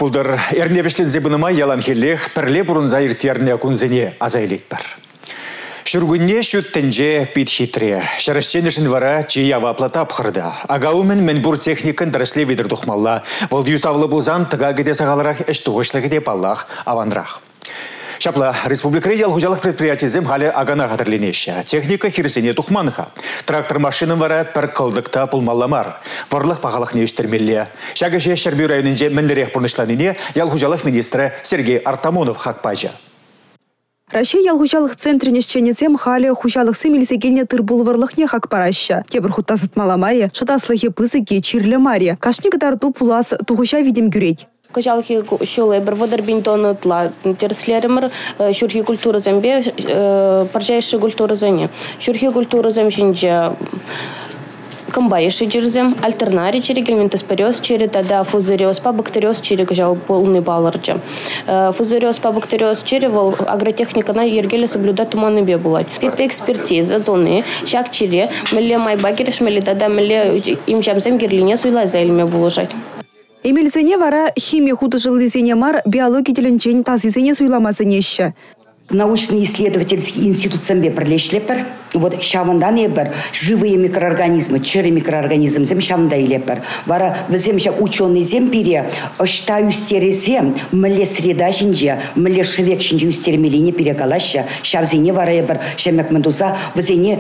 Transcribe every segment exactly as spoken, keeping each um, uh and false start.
Пулдар эрневешлен зебыныма яланхелех перле бурунза иртерне кунзене азайлетпар. Шүргүнне шүттенже пит хитре. Шарашченешін вара чиява аплата пхырда. Агаумен менбур техникын дәрісле ведір дұқмалла. Волд юсавлы бұлзан тұға геде сағаларақ әш тұғышлығы деп Аллах аванрақ. Шапла республикари ялгужалық предприятизм халі агана қадырленеші. Техника хирсене тұхманыға. Трактор машинын вара пір қылдықта пұлмалламар. Варлық пағалық не үстермелі. Шагыше Шербю районынже мінлерек бұрнышланыне ялгужалық министрі Сергей Артамонов хақпажа. Россия ялгужалық центрине шченецем халі хужалық сымелесегене тырбулварлық не хақ параща. Кебір хуттасыт маламаре, шатаслығы пызыге чирлі маре. Кашник дарту пулас туғыша видим гюреть. Кожалки шулы бір водар бинтону тла терслеример шурхи культура зембе паржайши культура зене. Шурхи культура земжинже комбайши джерзем альтернари через гельминтоспориоз через тогда фузариоз по бактериоз через кожал полный балларджа. Фузариоз по бактериоз через агротехника на ергеле соблюдать туманный бебулать. Это экспертиза тоны шаг через меле майбагериш меле тогда меле им жамзем герлине суйла за ильме булажать. Эмилзене вара химия художественный мар биология деленчень тазизене суйламазенеща. Научно-исследовательский институт Самбе пролешлепер. Вот шавандан ебер живые микроорганизмы, черы микроорганизм зем шаванда илепер. Вара везем ша ученый зем пере оштаю стерезем мле среда жинже мле шевек жинже устермелине перекалаща шавзене вара ебер шемек мендуза везене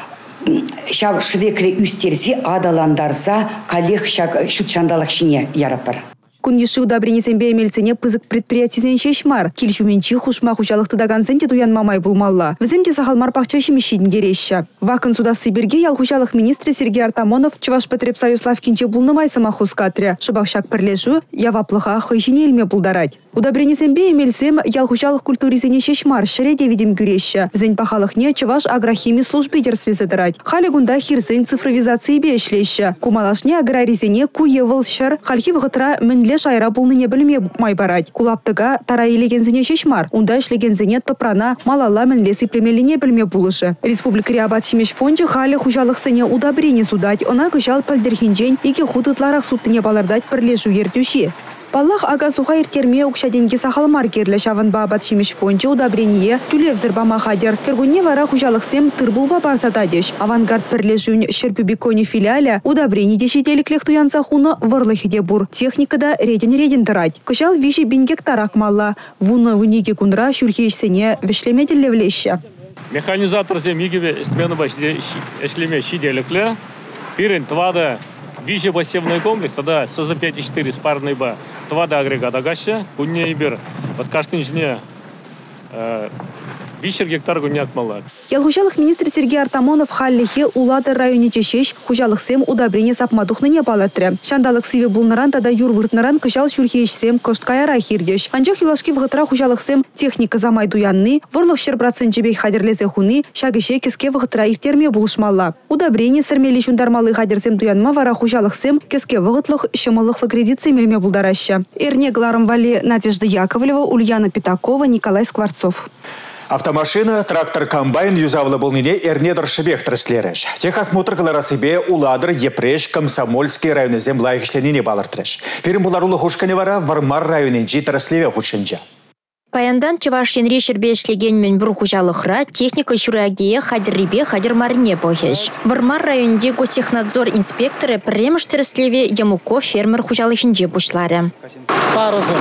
шав швекре үстерзе адаландарза калех шак шутчандалах шине ярапар. Кунниши удобрение зембе эмельцене пызык предприятизен шешмар. Кильчуменчи хушма хужалық тыдаганзенде туян мамай булмалла. Віземде сахалмар пахчаши мешидін дереща. Вакын суда Сибирге ялхужалық министрі Сергей Артамонов Чуваш Потребсоюз лавкинче булнымай самахуз катря. Шыбақшак пірлешу яваплыға хыжине елме булдарать. Удобрение зембе эмельцем ялхужалық культуризене шешмар шереде видим гюреща. Візен пахалық не Чуваш агрохими службы дерслезедырать. Хали гунда хирзен цифровизации бешлеща. Кумалашне аграризене куевыл шар хальхи вғытра мінле шайра булны не білме май барать. Кулаптыга тара елегензене шешмар. Унда ишлегензене топрана малала мінле сиплемеліне білме булышы. Республика Риабат Шимеш фонжы хали хужалық сыне удобрение судать. Она кышал пальдерхинжен ике худытларах суттыне балардать пірлешу ертюши. Паллах ага суха иртерме укшаденге сахалмар керлі шаван бабат Шимеш фонжы удобрение тюлев зырбама хадер. Кергунне вара хужалық сем тырбулба барсатадеш. Авангард пірлешун Шерпюбиконе филиаля удобрение дешетеліклех туянса хуны варлыхиде бур. Техникада реден-реден тырать. Кышал виши бин гектарак малла. Вуны вуниге кундра шурхешсене вешлемеделле влеща. Механизатор зем игеве смену эшлеме шиделекле. Пирен твада виши посевной комплекс, тогда эс эм пять и четыре спарный ба. Твада агрегата гаща, кунне ибер. Вот каждый инженер Вишер гектар гуняк мала. Ялгужалық министр Сергей Артамонов халлихе улады районе чешеш хужалық сем удобрение сапмадухны не балатры. Шандалық сиве булнаран тада юр выртнаран кышал шурхеш сем кошткаяра хирдеш. Анжақ юлашки вғытра хужалық сем техника замай дуянны, врлық шер процент жебей хадерлезе хуны, шагыше кеске вғытра ихтерме булышмалла. Удобрение сірмелі шундармалы хадерсем дуянма вара хужалық сем кеске вғытлық шымылықлы кредит семелме булдараща. Эрне Гларом Вали, Надежда Яковлева, Ульяна Пятакова, Николай Скворцов. Автомашина, трактор, комбайн юзавлы болнине эрнедр шебех трэслереш. Техосмотр себе уладыр епреш Комсомольский районы зем лайхышленіне балыртреш. Фирм буларулы хушкане вара Вармар районенжи трэслеве хушенжа. Паяндан Чувашин решер бешлеген мен бір хужалықра техника шурагие хадиррибе хадирмарине бохеш. Вармар районде гостехнадзор инспекторы премыш трэслеве ямуко фермер хужалықинже бушларе. Парузы.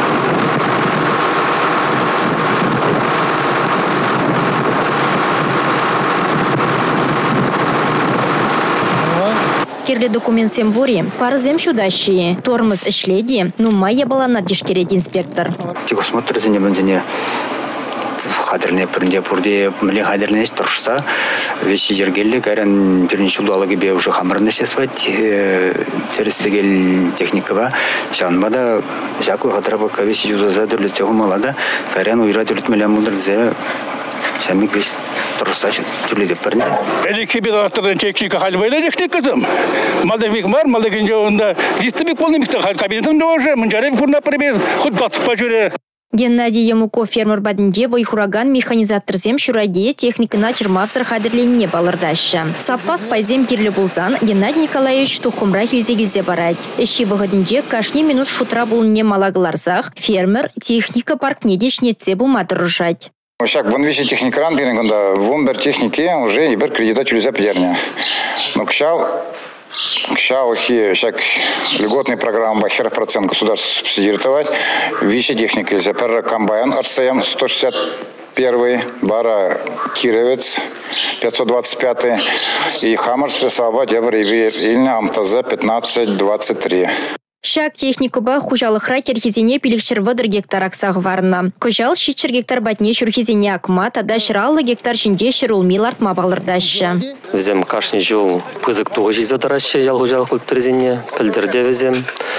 Кирле документ сембури, парзем шудащие, тормоз эшледи, ну майя была надежкерет инспектор. Техосмотр за небензине хадерне пурде пурде мле хадерне туршса, вещи жергелли, карен перенчу дуалоги бе уже хамрны сесвать, тересегел техникова, шанбада жаку хадраба кавещи жуза дурлетего малада, карен уйра дурлетмеля мудрзе. Шамик весь трусач тюледе парни. Элеки бедартырын техника халбайла техникадым. Малдамик мар, малдакин жауында листамик полный микта кабинетым да уже. Мынжарев курна пример, хоть бат пожуре. Геннадий Ямуков фермер бадынде вайхураган механизаторзем шураге техникына чырмавсыр хадерленне балырдашы. Саппас пайзем кирлі булзан Геннадий Николаевич тухумра хилзе-гилзе барад. Эші вғыдынде кашни минут шутра булне малагыларзах фермер техника паркне дешнетсе буматыр ржать. Шак вон вещи техникран бирнганда вон бер технике уже и бер кредита чулюза пьерня. Но кшал кшал хи шак льготная программа бахера процент государства субсидировать вещи техники за пер комбайн РСМ сто шестьдесят первый бара Кировец пятьсот двадцать пятый и Хаммер Стресаба Дебр Ильна Амтаза пятнадцать двадцать три. Шак техникуба хужалыхра керхизине пиликшер вадыр гектар аксах варна. Кожал шитчер гектар батне шурхизине акма, тада шыраллы гектар шинде шырул милартма балырдашы. Везем кашни жыл пызык туғыжи задарашы ял хужалық культуризине, пілдірде везем.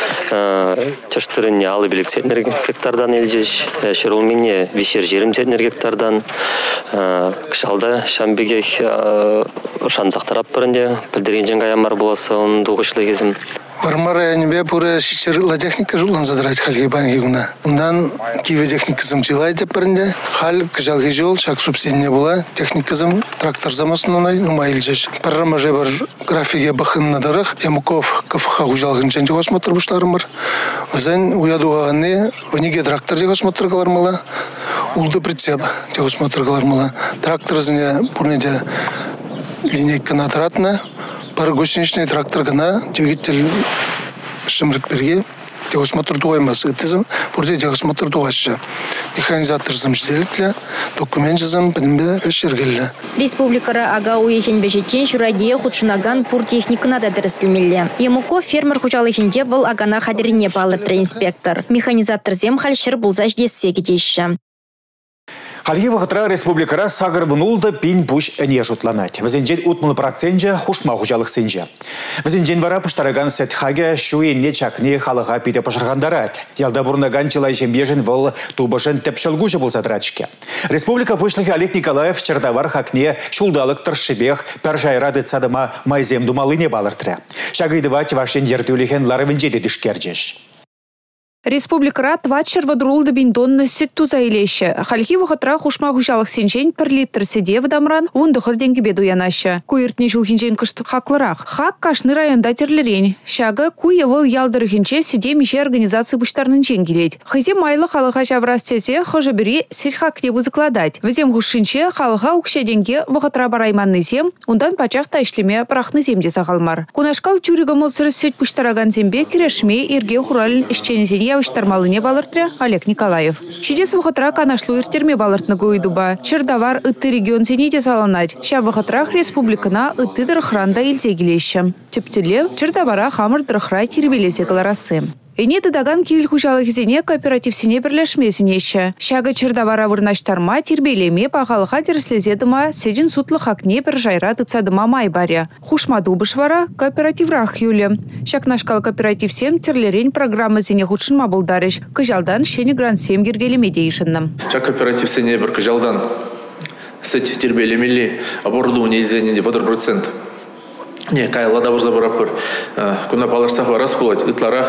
Тяштырыне алы билік центнер гектардан елжеш, шырул мине вишер жерім центнер гектардан. Кшалда шамбеге шанзақтарап бірінде, пілдірген жен гаямар боласы оның туғышлы кезім. Вармара небе пура шичерла техника жулан задрать хальги бангигуна. Ундан киве техникасым жилайда парнде. Халь кжалги жол шак субсидия была техникасым трактор замосновной нумайлжеш. Программа же бар графике бахын надарах. Ямуков кафха ужалгын ченде осмотр буштарымыр. Озен уядуганы вниге трактор же осмотр калармала. Улды прицеп же осмотр калармала. Трактор зне пурнеде линейка натратна. Пар гусеничный трактор гана двигатель шимрик берге техосмотр дуаймас этизм бурде техосмотр дуашы механизатор замжделитле документ жазам бинбе эшергелле Республикара ага уехен бежетен шураге худшынаган пур техникына да дәреслемелле. Ямуков фермер хужалыхинде выл агана хадрине балыртыр инспектор. Механизатор зем хальшыр булзаш дессе гидеші. Халги вақытра республикара сагыр внулда пин пуш әне жұтланат. Візенжен утмылы процентжа хушма хужалық сенжа. Візенжен вара пұштараган сәтхаге шуенне чакне халыға пиде пашырғандарат. Ялда бұрнаган чылай жембежен вол тубышын тәпшілгужы болса дырачке. Республика пушлығы Олег Николаев чардавар хакне шулдалық тұршыбех пәржайрады цадыма майзем думалыне балыртыры. Шагайдывать вашен ертулеген ларывенжеде дүшкерджеш. Республикара твачер вадрулды бинтонны сетту заилеші. Хальхи вахатра хушма хушалық сенжен пір литр седе вадамран ундықыр денгі беду янашы. Куйыртне жылхинжен кыштып хақлырақ. Хак кашны районда терлерен. Шага куя выл ялдырыхинче седе мише организации бұштарнын ченгелет. Хызе майлы халыға жаврастесе хожа біре сет хакне закладать. Візем хушинче халыға укше денге вахатра барайманны зем, ундан пачақта ішлеме прахны земде сағалмар. Кунашкал тюрига молсыры сет бұштараган зембе керешме ерге хуралын ішченезене Штармалыне балыртыры Олег Николаев. Шидес вахатра канашлу иртерме балыртны гуйдуба. Чердавар ытты регион зенеде саланать. Ша вахатрах республикана ытты дырхранда илтегилеші. Тептеле чердавара хамыр дырхрай тербелесе галарасы. Эне дадаган кил хужалық зене кооперативсене бірләшмесінеші. Шага чердавара вырнаштарма тербелеме пағалыға дерслезедіма седін сутлы хакне бір жайра дыцадыма май баря. Хушмаду бышвара кооперативрах юлі. Шакнашкал кооперативсем терлерен программа зене худшынма болдарыш. Кыжалдан шені грансем гергелеме дейшіннім. Шак кооперативсене бір кыжалдан сет тербелемели оборудование зене водор процент. Не, кайла да варза барапыр. Куна паларсах варас пулать. Итларах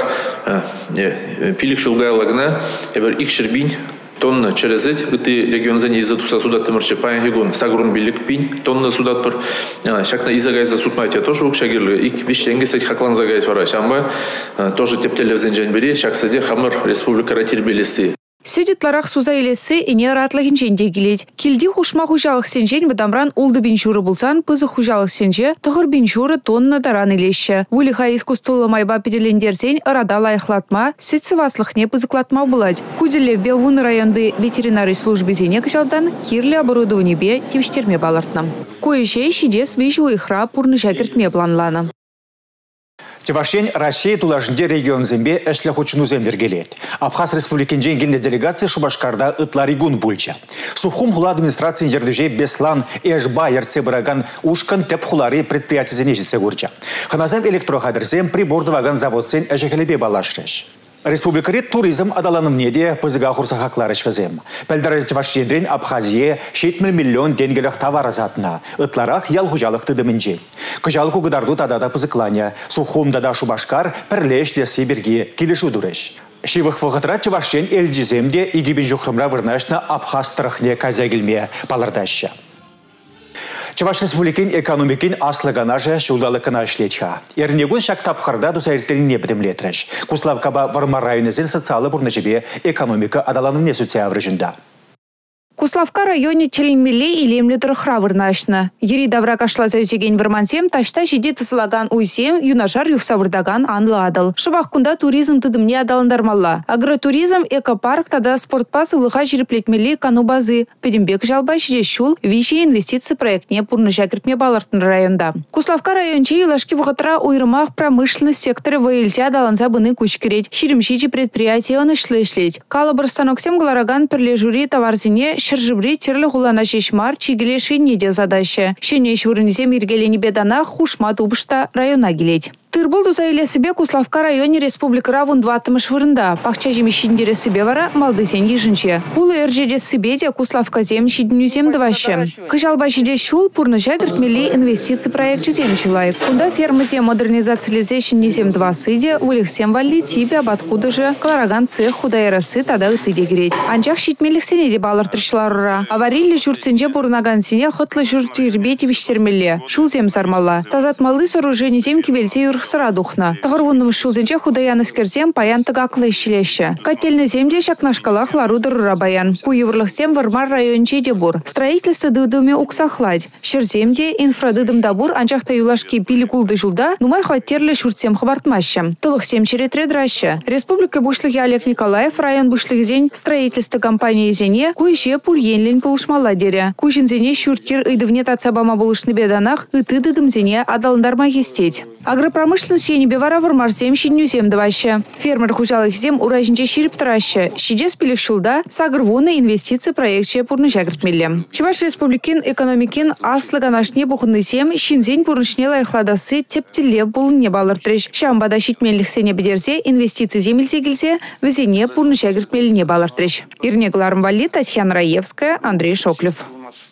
пилик шулгайлагна, эбер икшер бин тонна через эти. Ты регион за ней затуса сюда тымырче паян хигун. Сагрун билик пин тонна сюда пыр. Шакна изагай за сутмайте тоже укшагирлы. Ик вещенге сать хаклан загайт вара. Шамба тоже тептелев зенжен бери. Шак саде хамыр республика ратирбелеси. Сөдетларах суза елесі ине ратлығын женде келет. Келді хушма хужалық сенжен бадамран улды беншуры болсан, пызы хужалық сенже тұғыр беншуры тонна даран елеші. Вулиха искусстволы майба педелендерзен арада лайықлатма, сетсываслықне пызықлатма бұлад. Куделе Белвуны районды ветеринарий службы зене кышалдан кирлі оборудование бе тевштерме балартнам. Кое-шей шидес вижу ихра пурны жакертме планлана. Чевашен Россия тулашынде регион зембе әшлі хочыну зембергелет. Абхаз республикин женгеліне делегация Шубашкарда ытларигун бульча. Сухум хула администрации ердюже Беслан эшба ерце бараган ушкан теп хулари предприятия зенежице гурча. Ханазем электрохадерзем прибордываган заводсен әжекелебе балашреш. Республикарит туризм адаланым неде пызыга хурса хакларыш вазем. Пәлдәрі Чевашендрен Абхазия шетмір миллион денгелях товар азатына. Ытларах ял хужалық тыдымынже. Кыжалку гыдарду тадада пызыкланя. Сухум дада Шубашкар пірлеш лесі бірге келішу дұреш. Шивых вғытра Чувашен эльдиземде игибин жухрымра вырнашна абхастырахне казагилме палырдаща. Чуваш республикин экономикин аслыганаже шулдалыкына ишлетха. Эрнегун шактапхарда дусайртелине бідімлетріш. Куславкаба Вармар районезін социалы бұрнышыбе экономика адаланын несуция врыжында. Куславка районе челенмеле и лемле тұрықра вырнашны. Ери давра кашла зәусеген вырмансем, ташта жеде тысылаган уйсем, юнашар юхсавырдаган анлы адыл. Шыбақкунда туризм тыдымне адалындармалла. Агротуризм, экопарк, тада спортпас ұлыға жерплетмеле кану базы. Педембек жалба шеде шул, виши инвестиции проектне пурны жакертме балартын районда. Куславка районче юлашки вғытра уйрымақ промышленность секторы вайлзе адаланза быны күшкерет. Ширимшичи предприятие он ишлы ишлет. Калабыр станоксем глалаган перлежури товарзине шыржыбри терлі ғулана шешмар чигіле шинеде задаща. Шенеш вырынезе миргелені бедана хушма тубышта района келет. Тырбыл дузайле себе Куславка районе республика равун дватымыш вырында. Пахча жемещиндере себе вара малдысен ежінче. Пулы эржеде себе де Куславка зем шиднюзем дваще. Кыжалба шиде шул пурны жагертмели инвестиции проект жезем чилайк. Кунда фермызе модернизациялизе шиннюзем два сыде, улихсем валли тибе абатхуды же Калараган цех худайрасы тада ытыде греть. Анчах шитмелих сенеде балыр трышларыра. Аварили журтсенже бурнаган сене хотлы журтирбети виштермеле. Шул зем сармала. Тазатмалы сооружение зем кибельсе юрх сыра духна. Тағырвунным шулзенче худаян искерзем паян тыгаклы ищелеще. Котельный земде шакнашкалах ларудыр баян. Куеврлыхсем Вармар районче дебур. Строительство дыдыме уксахладь. Шерземде инфрадыдым дабур анчахта юлашки пиликулды жулда нумай хваттерле шуртсем хабартмаща. Тылыхсем черетре драща. Республика бушлыхи Олег Николаев район бушлыхзень строительство компании зене куйше пурьенлен пулышмала дере. Куйшин зене шурткир ыдывне тацабама булышны беданах ытыдыдым зене адалындарма естеть. Агропромышленность ени бевара Вармарсем шиннюзем дваще. Фермер хужалых зем уражинче ширип траще. Щидес пилих шулда сагрвуна инвестиции проектче пурны жагртмелле. Чуваш республикин экономикин аслыганашне бухынны зем шинзень пурнышне лайхладасы тептеле булын не балыртреш. Шамбада щитмеллих сене бедерзе инвестиции земельзе келзе везене пурны жагртмелле не балыртреш. Ирне Гларм Валли, Татьяна Раевская, Андрей Шоклев.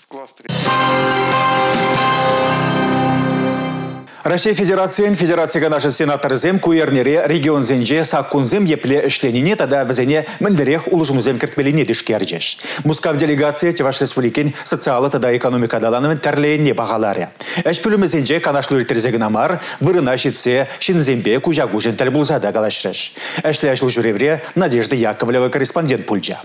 Россия Федерациян Федерацияга наша сенаторзем куернере регион зенже саккунзем епле эшленине тада везене мендерех улужумузем кертмелине дишкерджеш. Мускав делегация Чуваш республикин социалы тада экономика даланымен терлейне бағалары. Эшпүлімі зенже канашлы терзегінамар вырына шитсе шинзембе кужагужен тәлбулзада галашреш. Эшле әшл журевре Надежда Яковлева корреспондент пульджа.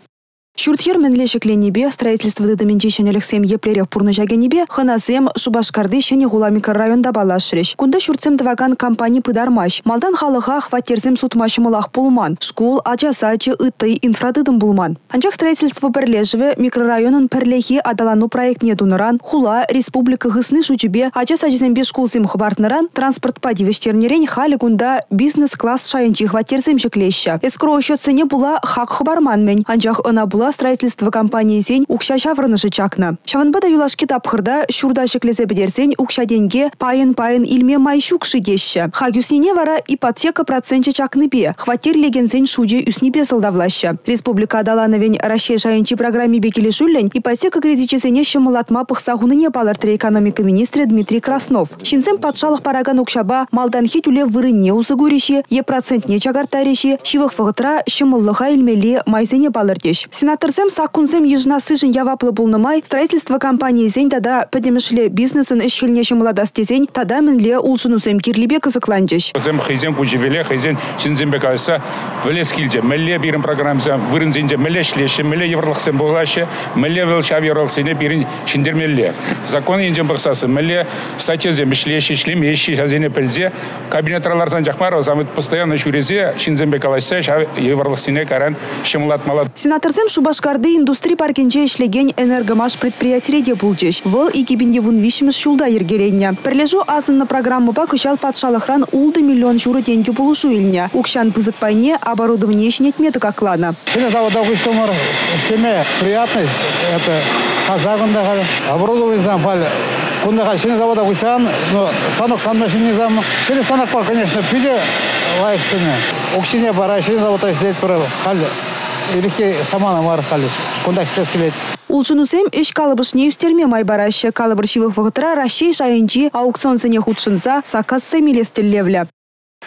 Шуртьер менлешек ленебе, строительство дыдыменче шенелексем еплерех пурныжагенебе, ханасем Шубашкарды шене гуламика районда балашреш. Кунда шуртсем дваган компании пыдармаш. Малдан халыха хватерзем сутмашымылах пулман. Школ, ачасачы, ыты, инфрадыдым булман. Анчах строительство перлежеве микрорайонын перлехи адалану проектне дуныран, хула, республика гысны шучебе, ачасачызембе школзем хабартныран, транспорт падивештернерен хали кунда бизнес-класс шайынчи хватерзем шеклеща. Эскро счет цене була хак хабарманмен. Анчах она була строительство компании зень укша шаврынышы чакна. Шаванбада юлашки тапхырда шурда шеклезе бедерсень укша деньге пайын-пайын илме майшукши деща. Хагюснине вара ипотека проценче чакныбе. Хватер легензень шуде үснибе сылдавлаща. Республика адалановень Россия шайынчи программе бекеле жуллень ипотека кредитчесене шымылатма пықсағуныне палыртыры экономика министрі Дмитрий Краснов. Шинзем патшалық параган укшаба малданхи тюле вырынне узыгуреши, е процентне чагартареши, шивых вғытра шымыллыға илмеле майзене палырдеш. Сенаторзем саккунзем ежна сыжын яваплы булнымай, строительство компании зень тада подемышле бизнесен ишхилнеше младастезень, тада менле улшынузем кирлибе кызыкланчеш. Зем хизен кучебеле, хизен шинзембе кайса, вылез килже, мелле бирин программзем, вырынзенже мелле шлеше, мелле еврлықсен болғашы, мелле вылшав еврлықсене бирин шиндермелле. Закон енжен бұқсасы, мелле статьезем шлеше, шлемеші, жазене пілзе, кабинетраларзан жақмаров, замыт постоянно шурезе, шинзембе калайса, еврлықсене каран шымлатмалат. Сенаторзем Шубашкарды индустрия паркинче ишлеген энергомаш предприятиеде булчеш. Выл икибинде вун вишмеш шулда ергеленне. Перлежу азынна программы ба кышал патшалықран улды миллион шуры деньги булушу илне. Укшан пызык пайне оборудование шнетметы каклана. Сене завода вышелмар, шкеме приятность, это казагында оборудование зампали. Кунда сене завода вышан, но санок хан машине зам. Сене санок пар, конечно, пиде лайк шкеме. Укшине бара, сене завода ишлет пара хали. Илихе самана мар халиш. Кунда иштес келет. Улшынусем иш калыбышне үстерме майбарашы калыбыршивых вғытра Россия шайынчи аукцион сене худшынса сакассы милестеллевля.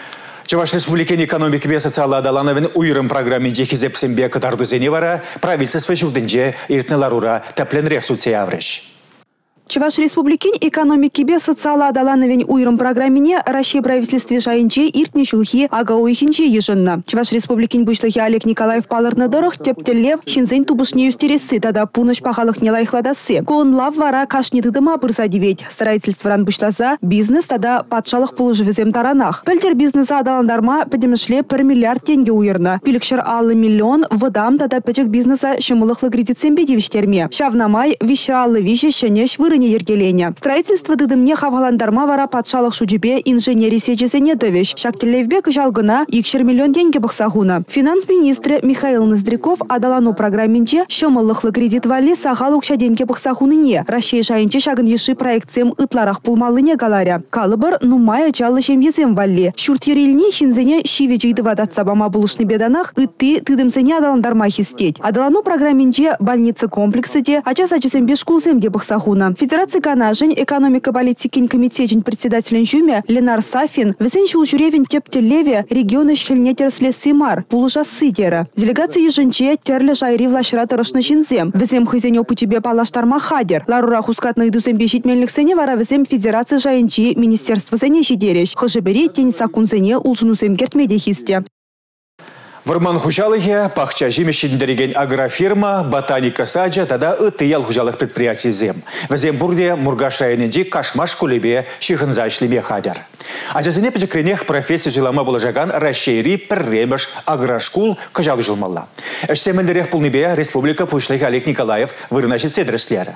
Чуваш Республикин экономик ве социалы адалановын уйрым программинде хизепсембе кытардузене вара правительство жүрдінже иртнеларура тәпленрек суция авреш. Чуваш Республикин экономики бе социалы адалановын уйрым программине Россия правительстве жайынче иртне шулхи ага уйхинче ежынна. Чуваш Республикин бушлыхи Олег Николаев палырны дырых тептеллев шинзен тубышне юстересы тада пуныш пахалых не лайхладасы. Кон лав вара кашни тыдыма бырса девет. Строительстворан бушласа бизнес тада патшалық пулыжывезем таранах. Пельтер бизнеса адаландарма педемішле бір миллиард тенге уйырна. Пилікшір аллы миллион выдам тада печек бизнеса шымылықлы кредитсембе девиштерме. Шавнамай вишраллы виже шенеш вырын ергелене. Строительство дыдымне хаваландарма вара патшалық шуджибе инженери сечесене төвеш. Шактелевбек жалгына икшер миллион тенге бақсахуна. Финанс-министрі Михаил Ноздряков адалану программинче шымылықлы кредит вали сағал укша денге бақсахуныне. Россия шайынче шагын еши проектсем ытларах пулмалыне галаря. Калыбыр нумая чалы шемьезем валли. Шуртирильни шинзене шивечейді вадатса бама булышны беданах ытты тыдымсене адаландарма хистеть. Адалану программинче больница комплексы де ачас ачасем бешкулзем де бақсахуна. Федерация канажень экономика политикин комитетин председателен жюме Ленар Сафин везен шулжуревин тептелеве регионы шхельне тересле симар пулужа сидера. Делегация еженче терле жайри влашра тарышны жинзем. Везем хызен опытебе палаштарма хадер. Ларура хускатны идусем бешитмельных сене вара везем федерация жайынчи министерство зене шидереш. Хожебери тень сакунзене улжунусем кертмеде хисте. Варман хужалыге пахча жемешіндереген агрофирма ботаника саджа тада ытыял хужалых предприятий зем. Везем бурде Мургаш районенде кашмаш кулебе шихынза ишлебе хадер. Ажазыне печекренех профессия жилама булажаган расшири перремеш агрошкул кажал жилмалла. Эшсемендерех пулнебе республика пушлых Олег Николаев вырнашит седреслера.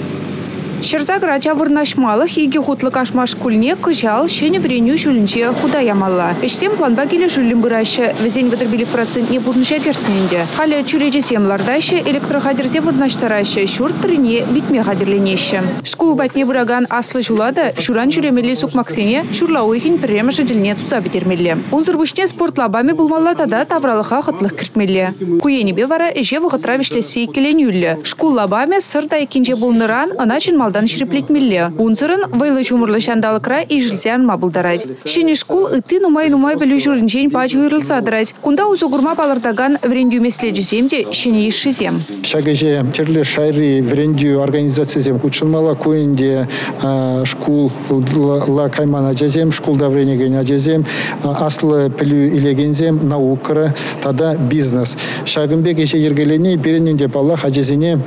Шерза грача вырнашмалых иги хутлы кашмаш кульне кыжал шене вреню шулинче худаямалла. Эшсем планба келе шулин быраща везень выдырбилик процент не бурныша кертненде. Халя чуреже семлардаща электрохадерзе вырнаштараща шур трине битме хадерленеща. Шкул батне бұраган аслы жулада шуран чуремелли сук максене шурла уйхин перемеша дилне туза битермелле. Унзыр бушне спорт лабами булмалла тада тавралыха хатлых кертмелле. Куенебе вара эже вғытра вишлесе келенюлле. Шкул лабами сырда екинже булныран аначин малдан ширеплетмелле. Унзырын вайлы чумырлы шандалыкра и жилзян мабылдарать. Шене шкул ыты нумай-нумай білу жүрінчен пач уйрылса адырать. Кунда узугурма балырдаган врендю меследжіземде шене ишшізем. Шагеже терле шайри врендю организациязем кучылмала куенде шкул ла каймана джезем, шкулда вренеген аджезем, аслы пілу илегензем наукара, тада бизнес. Шагымбек еше ергелене берененде балах аджезене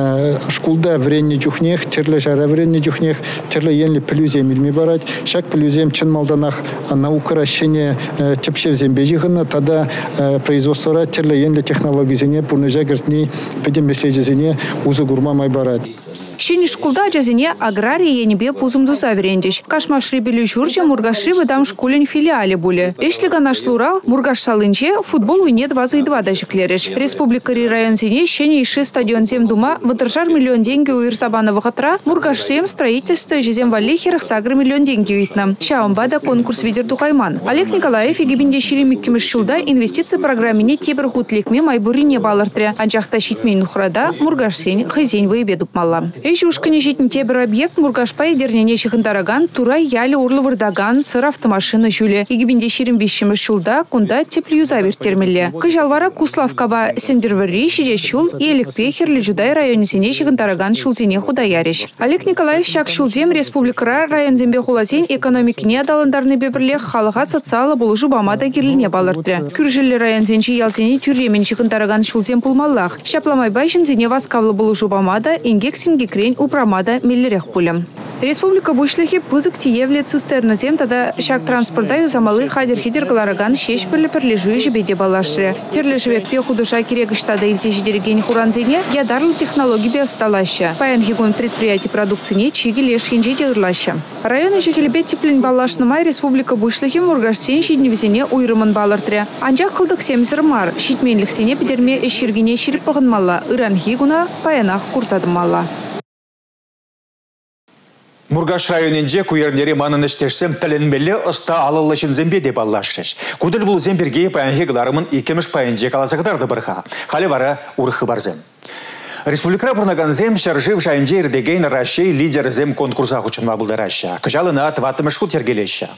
шкулда вренне чухнех, терле жара вренне чухнех, терле енле пілузем илми барать. Шаг пілузем чын малданах наукара шене тепшевзем бежихына, тада производствора терле енле технологизене пурныжа гертни педем меслежезене узы гурма май барать. Шене шкулда аджазине агрария енебе пузымду заврендиш. Кашмашри белю журча Мургашри выдам шкулен филиале буле. Эшлига нашлура Мургаш салынче футбол уйне двадцать два дажиклереш. Республика ри район зине шене иши стадион земдума выдержар миллион деньги у Ирсабанова хатра Мургашрем строительство жезем валихерах сагры миллион деньги уитна. Шаумбада конкурс видер духайман. Олег Николаев егибинде ширимик кемешшулда инвестиция программине кибер хутлекме майбурине балартре. Анжахта щитмейн ухрада Мургашсень хайзень выебедуп мала. Эші ушкыне жетін тебір объект Мургашпай дернене шихындараган, турай ялі урлы вырдаган сыр автомашины жүлі. Егібінде шерім бешімір шулда, кунда теплю завертермелі. Кыжалвара Куславкаба сендерварри шеде шул и Элекпехерлі Жудай районесене шихындараган шулзене худаяриш. Олег Николаев шак шулзем республикара районзембе хулазен экономикіне адаландарны бебірлех халыға социалы болужу бамада керліне балырды. Күржілі районзенче ялзене тюремен шихындараган шулзем пулмаллах. Шапламай байшын зене васкавлы болужу бамада ингексинге упрамада миллерех пулем. Республика бушлихи пызык тиевле цистерназем тада шак транспорта юзамалы хадер-хидер галараган шеш перлі перлежуй жебеде балашры. Терлешевек пе худуша керегіштада илтеші дереген хуранзене ядарлы технологии бе осталаща. Паян хигон предприятий продукцияне чиги леш хинжеде ырлаща. Районы жехелебе теплен балашнымай республика бушлихи Мургашсен шидневезене уйрымын балартре. Анжақ қылдық семзір мар, шитменліксене бедерме эшергене ширип пағынмалла, ыран хигуна паянақ курсадымалла. Мургаш районенде куернере манын іштешсем тілінмелі ұста алылышын зембе деп аллашыш. Кудыл бұл земберге паянхе ғыларымын икеміш паянже каласақдарды бірға. Халі вара урықы барзем. Республика бұрнаган зем шаржив жайынже ердеген Рашей лидер зем конкурса құчынма бұлдараша. Кыжалына атватымыш құт ергелеші.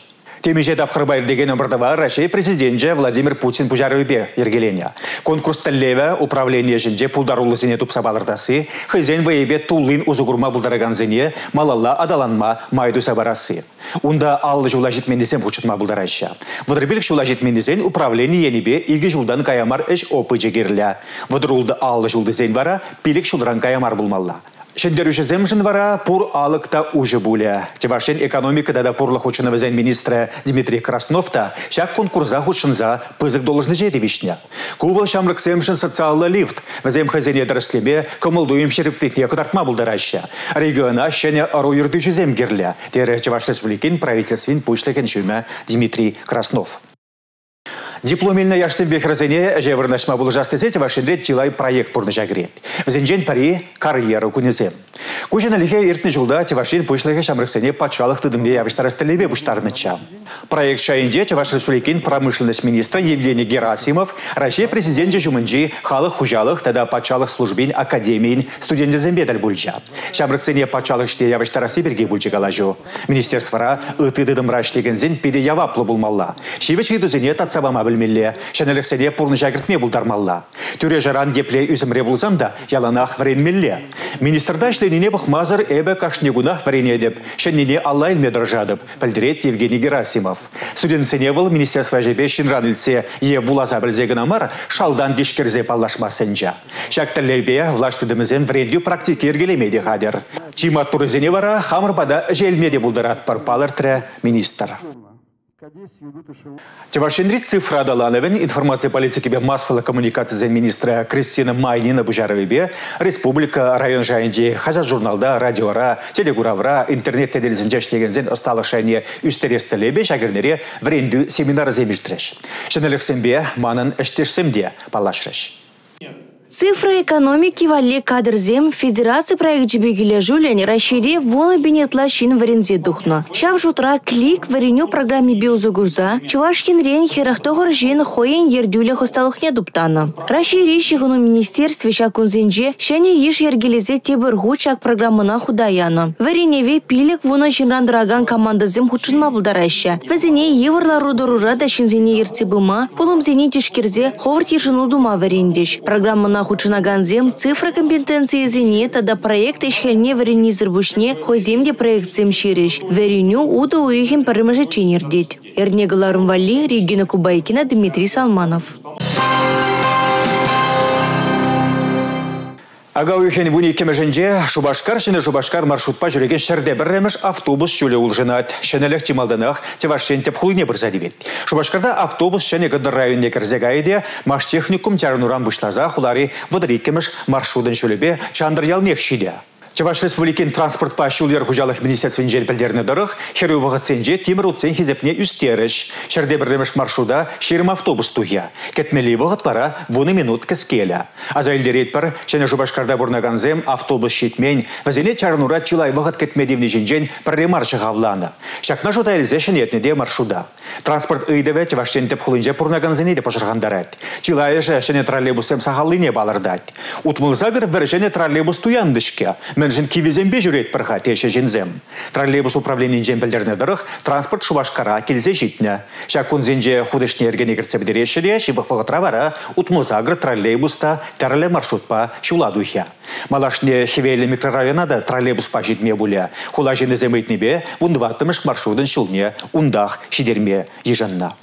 Темеже тапқырбайыр деген омырдыва Россия президенті Владимир Путин пужарыбе ергелене. Конкурс тәллеве управление жінде пулдарулы зене тупсабалырдасы, хызен вейбе туллин узугурма булдараган зене малалла адаланма майду сабарасы. Унда аллы жула жетмендесен пучытма булдараща. Вадырбилік жула жетмендесен управление енебе игі жулдан каямар эш опы жегерлі. Вадырулды аллы жулды зен вара пилік жулран каямар булмалла. Шендеруші земшін вара пур алықта уже буля. Тевашен экономикада да пурлы хучыны візен министрі Дмитрий Красновта шак конкурса хучынза пызык должны жеді вишня. Кувал шамрық земшін социаллы лифт візем хазене дәріслеме көмілдуым шеріптетне кудартма булдараща. Региона шене ару юрдучы земгерлі. Тері Чеваш Республикин правительствин пушлыкен шуме Дмитрий Краснов. Дипломильна яштын бекразене жевырнашма бұл жастызе Тевашенрет жилай проект бұрны жагрет. Візенжен пари карьера күнезем. Кужен алихе иртні жылда Тевашен пушлығы шамрықсене патшалық тыдымде явыштарыстылебе бұштарыныча. Проект шайынде Чеваш Республикин промышленность министра Евгений Герасимов Россия президенті жумынжи халық хужалық тада патшалық службин академиин студенті зембедал бульжа. Шамрықсене патшалық ште явыштарасы берге бульжигалажу. Министерствора ытыдыдым рашлегензен пиде яваплы булмалла. Шивечки дүзене татсабама білмелі. Шанеліксене пурны жагыртме булдармалла. Түре жаран депле үзімре булзам да яланах вренмелле. Министрда шленіне бұқмазыр әбі кашнегунах врене деп, шеннене алла илме дыржадып, пілдірет Евгений Герасимов. Студентсене был министерство жебе шинран ілсе е вулаза білзеген амар шалдан дешкерзе паллашмасынжа. Шакталлейбе влаштыдымызен врендю практики ергелемеде хадер. Чимат турызене вара хамырбада желмеде булдырат парпалыр тірі министр. Тевашенрит цифра адалановен информация политики бе массовой коммуникации министра Кристина Майнина Бужаровебе республика район жайынде хаза журналда, радиора, телегуравра, интернет теделізін жәшлегензен осталышайне үстерестілебе жагернере вренду семинары земештіреш. Шенеліксенбе манын әштешсемде палашреш. Цифра экономики валли кадрзем федерации проект жібегілі жүлен расшире воны бенетла шин варензе духна. Шав жутра клик вареню программе биозагурза, чувашкин рен херахтогор жин хоен ердюле хосталых не дуптана. Расшире шигуну министерстве шакунзенже шәне еш ергелезе тебіргу чак программына худаяна. Вареневе пилек воны жинран драган командазем хучынма булдараща. Вазене еврлару дорура да шинзене ерцебыма, полумзене тишкерзе ховарт ешину дума варендеш. Программына хучынаганзем цифра компетенции зене тада проект ешхелне варенизр бушне хоземде проект земширеш. Вареню уда уихим парымажа ченердет. Эрнегаларым вали Регина Кубайкина, Дмитрий Салманов. Ага уйхен вуни кемеженже Шубашкар шене Шубашкар маршрутпа жүреген шерде бірремеш автобус шөлі улжынат. Шенелек чималданах Тевашен теп хулыне бір задивет. Шубашкарда автобус шене гыдыр районне кірзегайде маш техникум чарнуран бұшлаза хулари вадырик кемеш маршрутын шөлебе чандыр ялмек шиде. Чеваш Республикин транспорт па шулер хужалық министерствен желпілдеріне дұрық, херу вағытсенже темір ұтсен хизепне үстеріш. Шерде бірдемеш маршруда шерім автобус туя. Кетмелі вағыт вара вуны минут кіскелі. Азайлдер етпір, шәне Шубашкарда бұрнаганзем автобус шетмен, вазене чарнура чилай вағыт кетмедевні жинжен пірре маршы ғавланы. Шакна жота әлзе шенетнеде маршруда. Транспорт ыйдеве Чеваштен теп хулынже бұрнаганзене де пожырғандарад. Чилай же шәне троллейбусем сағалыне балырдад. Утмылзагыр віржене троллейбус туяндышке. Менжин кивизембе жүрет бірға теше жинзем. Троллейбус управлениен жемпелдеріне дұрық транспорт Шубашкара келзе житне. Шакун зенже худышне ергене кіртсе бідерешіле, шибық вағытра вара утмылзагыр троллейбуста тәрлі маршрутпа шуладухя. Малашне хевелі микрорайонада троллейбус па житме бұле. Хула жені земейтнебе вундваттымыш маршрутын шулне ундах шидерме ежанна.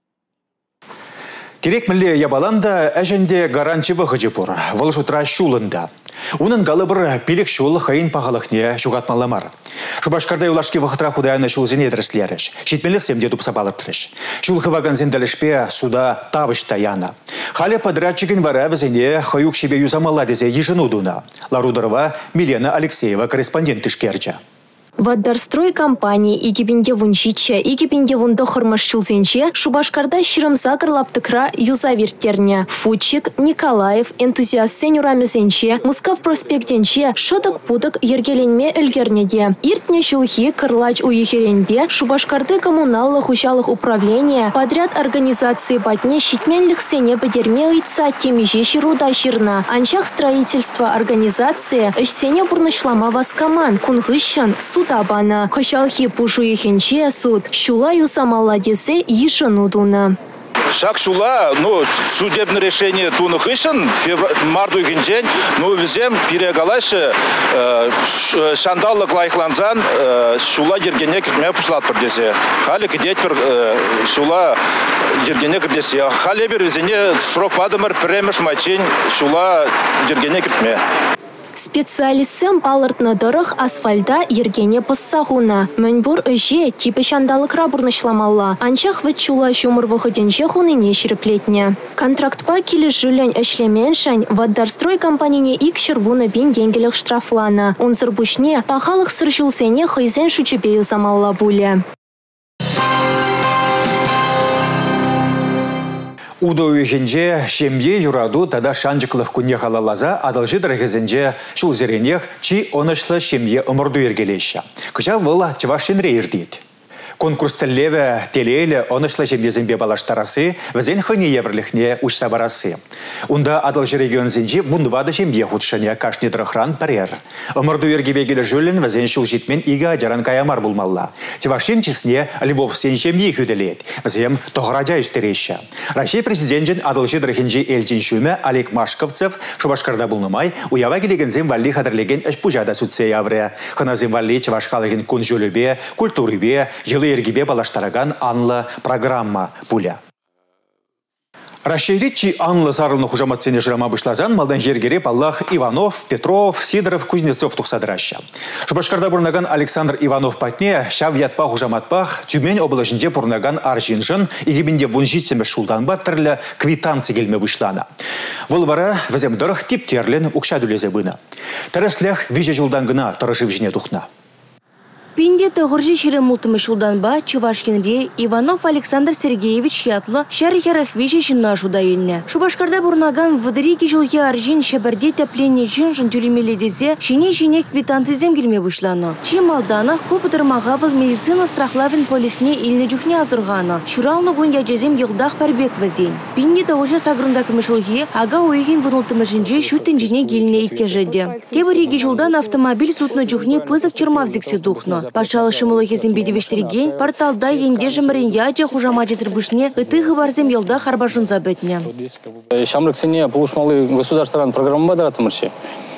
Керек мілі ябаланда әжінде гарантивы ғыжыпыр, вылшутра шулында. Унын галы бір пилік шулы хайын пағалықне шуғатмаламар. Шубашкарда улашки вақытра худаяна шулзене дәріслеріш. Шетмелік семде тупса балып тұрыш. Шулхы ваган зендалішпе суда тавыш таяна. Халі подрядчигін вара візене хаюк шебе юзамала дезе ежінудуна. Ларудырова Милена Алексеева корреспондент ішкерча. Ваддарстрой компании и кипинде вунчиче, и кипинде вундохармаш чулзенче, Шубашкарда ширамса кырлаптыкра юзавиртерня. Фучик, Николаев, энтузиаст сенюрамезенче, Мускав проспектенче, шоток-путок ергеленме эльгернеде. Иртне шулхи кырлач уехеренбе, Шубашкарды коммуналлы хучалых управления, подряд организации батне щитменлих сене подермелыйца темеже шируда ширна. Анчах строительства организации, эшсене бурнышлама васкаман, кунгыщан, суд табана. Кышалхи пушу ехенче суд. Шула юсамалла десе ешыну туна. Шак шула, ну, судебное решение туну хышын, марду гинжен, ну, везем перегалашы, шандаллык лайхланзан, шула ергене кирме пушлат пердесе. Хали кидет пер шула ергене кирдесе. Хали бер везене срок падымыр премеш мачин шула ергене кирме. Специалистсем палыртны дырых асфальда ергене пыссахуна. Мөнбур öje типі шандалыкра бурнышламалла. Анчах вет чула шумыр вăхытенче хуныне çирплетнне. Контрактпа киле жүлен эшлеменшань Ваддарстрой компанине ик çырвуны бин денгелех штрафлана. Унсыр пушне пахалых сыр çулсене хăйсен шучепе юсамалла пуле. Удо уйхенже шемье юраду тада шанчыклых кунне халалаза адалжы дырыгызенже шулзеренех чи онышлы шемье ымырду ергелеща. Кычал вăла чывашин рейждит. Конкурс телеве телейле онышлы жемдезембе балаштарасы візен хыне еврлихне учса барасы. Унда адалжы регионзенже бундвады жембе худшыне кашне дырыхран парер. Ымырду ергебегелі жүлін візен шул житмен ига жаран каямар булмалла. Тивашин чисне Львов сен жемье хүделет. Візем тоғыраджа үстереща. Россия президентжен адалжы дырыхенже эльчен шуме Олег Машковцев Шубашкарда булнымай уява келегензен валли хадырлеген эш пужада сүтсе явре. Хыназен валли чывашкалыген кун жөлүбе, культурыбе, жылы ергебе балаштараган анлы программа пуля. Расширитчи анлы сарылны хужаматсене жырама бышлазан малдан жергере Аллах Иванов, Петров, Сидоров, Кузнецов тухсадыраща. Шубашкарда бурнаган Александр Иванов патне шав ятпах хужаматпах Тюмень облажынде бурнаган аржинжын игибинде бунжитсеме шулданба тірлі квитанцы келме вышлана. Вол вара візем дырых типтерлен укшадулезе бына. Тәрәслях виже жулдангына тұрышып жіне тухна. Пинде тăғыржи çире мултымы шулданба Чувашкинре Иванов Александр Сергеевич ятлы шәрихерах виже çынна шуда елне. Шубашкарда бурнаган вăдыри кижулхи аржин шәбірде тәпленне çыншын тюлемеледесе çине-çине квитанцизем келме бушланы. Чи малданах көпытырмаға вăл медицина страхлавин полисне илне жүхне азырғаны. Шуралны гун яжезем йылдах пәрбек вәзен. Пинде тăғыржи сагрынзакымы шулхи ага ойген вăнултымышынче шүттінжіне келіне иккежеде. Кебір кижулдан автомобиль сутны жүхне пызык чырмавзиксе тухны. Пашалы шымылы кезін бедевештірген, порталда енде жымырын яджа хужама жезірбішне ыты ғыбарзем елда харбашын забетне. Шамрыксене полушмалы государственный программа бадаратымыршы.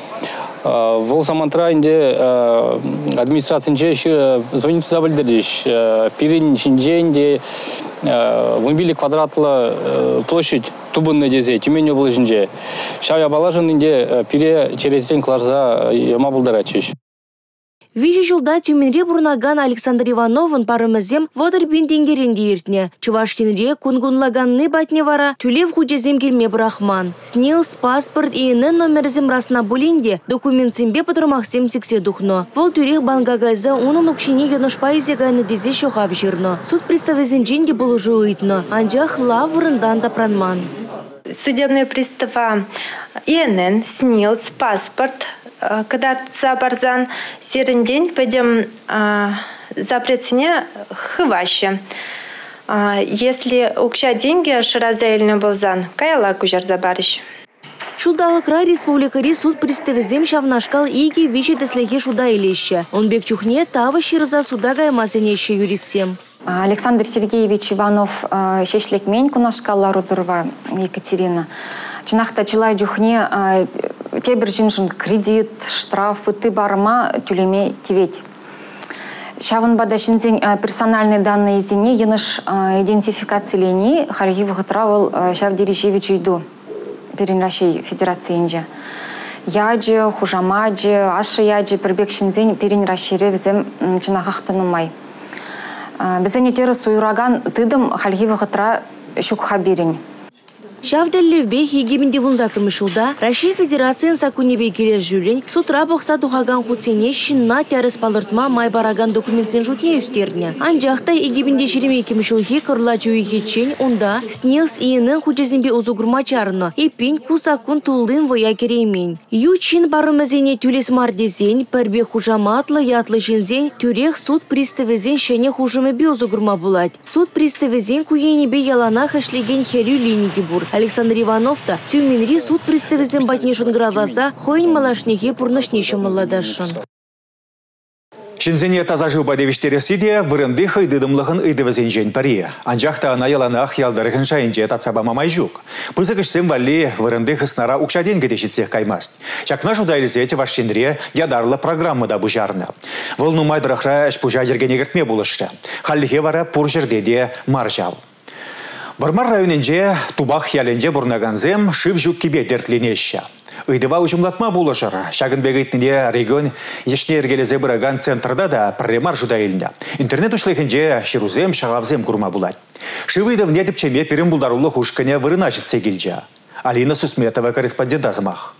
Вол самантра инде администрацияне звонить забылдырыш. Пирин шинженде вымбили квадратлы площадь тубынны дезе, Тюмень облажынже. Шавя балажын инде пире черетен кларза яма булдарачыш. Виже жылда Тюменре бурнаган Александр Ивановын парымызем вадыр бин тенгеренде ертне. Чувашкинре кунгунлаганны батне вара тюлев худезем келме брахман. Снилс, паспорт и инын номерзем расна булинде документсембе патырмахсем сиксе духно. Вол тюрех бангагайза унын укшине геношпайзе гайны дезе шохав жирно. Суд приставезен джинде было жуитно. Анжах лаврындан тапранман. Судебные приставы ИНН, СНИЛС, паспорт. Когда забарзан серый день, пойдем запрет цене хываще. Если укша деньги шаразаильный болзан, каяла кужар забарищ. Шулдалыкра республикари суд приставезем шавнашкал иги вичи теслеге шуда илеще. Он бек чухне тавы ширза суда гаймасенеще юристсем. Александр Сергеевич Иванов шешлекмень кунашкалла рудырва Екатерина. Чинахта чилай джухне тебір жинжын кредит, штраф, ты барма тюлеме тиветь. Шавын бада шинзен персональные данные изине еныш идентификациялени харгив гатравал шав Дережевич иду перен России Федерации инже. Яджи, хужамаджи, ашы яджи пербек шинзен перен России ревзем чинахахтанумай. Бізен етері суйраган тыдым харгив гатра шукхабирень. Шавдаллевбе хигибинде вунзакымышылда Россия Федерациян сакунебе келер жүлен сутра боқса тухаган хутсене шинна тәріс палыртма майбараган документсен жутне үстерне. Анжақта егибинде жиреме кемшілхи кырла жуихечен онда СНИЛС иенің худезінбе узугурма чарыны епин кусакун тулдын воя кереймен. Ючин барымызене тюлес мардезен пәрбе хужаматлы ятлы жинзен тюрех суд приставезен шене хужымы бе узугурма булать. Суд приставезен куенебе ялана хашлеген херю линии бур. Александр Иванов-та Тюменри суд приставезем батнешын граваза хойн малашнехе пурнышнеші маладашын. Шинзене таза жуба девиштересі де вырынды хыйдыдымлығын ыйдывызен жен пари. Анжақта ана яланақ ялдарығын шайынже татсаба мамай жүк. Пызықышсен вали вырынды хыснара укшаден кедешітсех каймаст. Чакна жудайлізеті вашшенре ядарлы программада бұжарны. Волну майдырықра әш бұжа жергенегіртме бұлышты. Халлихе вара пұр жерде де маржал. Бармар районенже тубақ яленже бұрнаганзем шыв жүк кебе дертленеші. Ыйдыва ұжымлатма болышыр. Шагын бегейтінде регион ешне ергелезе бұраган центрда да премар жудайылында. Интернет ұшлығынже ширузем, шағавзем күрма бұлад. Шывыйды внедіп чеме перім бұлдарулы хушкіне вырынашытсе келже. Алина Сусметова, корреспондент азымақ.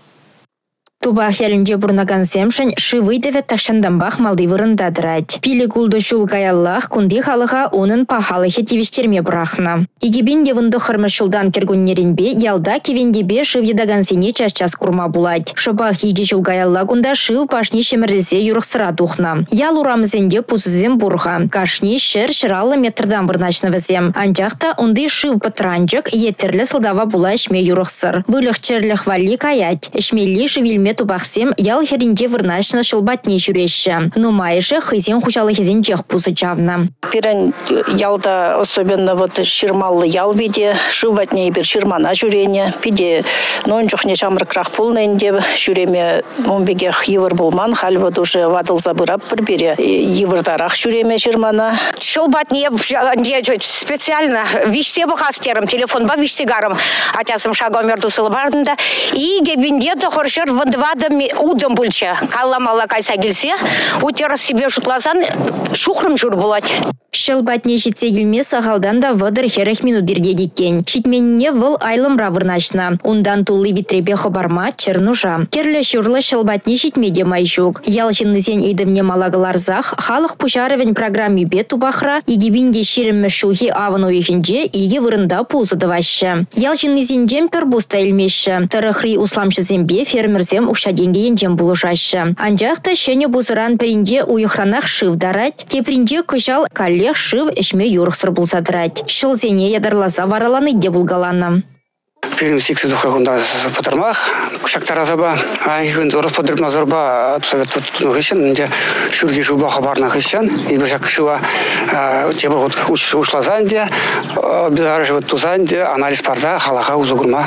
Тубах ялінже бұрнаган земшін шывыйдыве тақшандамбақ малды вырындадырад. Пилі күлді шул гаяллах күнді халыға оның пахалығы тивіштерме бұрақна. Егебен девінді қырмы шулдан кергуннерінбе ялда кевендебе шыв едаган сене час-час күрма бұлад. Шыбақ еге шул гаялла күнда шыв башни шемірілзе юрықсыра тұхна. Ял урамызенде пұсызем бұрға. Кашни шыр шыралы метрдан бұрначны візем. Анжақта онды шыв патранжық етерлі сылдава бұла ішме юрықсыр. Вылық черлі хвали каять. Ішмелі шывилме тубахсем ял херинде вырнашны шылбатне жүреші. Нумайшы хызен хучалы хезен жех пузы жавна. Пирен ялда особенно вот ширмаллы ял биде, шыватне бир ширмана жүрене, пиде нон жухне шамрыкрах пулненде жүреме момбегех евр булман, хальвад уже вадыл забырап бір бере еврдарах жүреме ширмана. Шылбатне специально вишсе бұқастерім, телефон ба вишсегарым, атясым шагомерду сылбардында, и гебинде дохоршер ванды вадам удам бульча. Калламала кайса келсе, утер себе шутласан шухрым жүр болады. Шылбатне жетсе келме сағалдан да вадыр херек минудерге декен. Шитменне выл айлым равырнашна. Ундан тулы витребе хабарма чернужа. Керлі шурлы шылбатне шитмеде майшук. Ялшыннызен идымне малагыларзах, халық пушаровен программе бе тубахра, егебинде ширімі шулхи авын ойхенже, еге вырында пузыдывашы. Ялшыннызен жемпер буста илмеші. Тарыхри усламшы зембе фермерзем ушаденге енжем булышашы. Анжақта шене бузыран бірінде уйхранақ шыв дарать, тепрінде күшал каллех шыв ішме юрықсыр бұлсадырать. Шылзене ядарласа вараланы де бұлгаланы. Фильм сиксы духрагунда потармах, кушактар азаба, айгын зорос подребна зорба, абсолют нухищен, где шурги шуба хабарна хищен, и бежак шува тебе вот ушла занде, безарыш вот тузанде, анализ парда, халаха узугурма.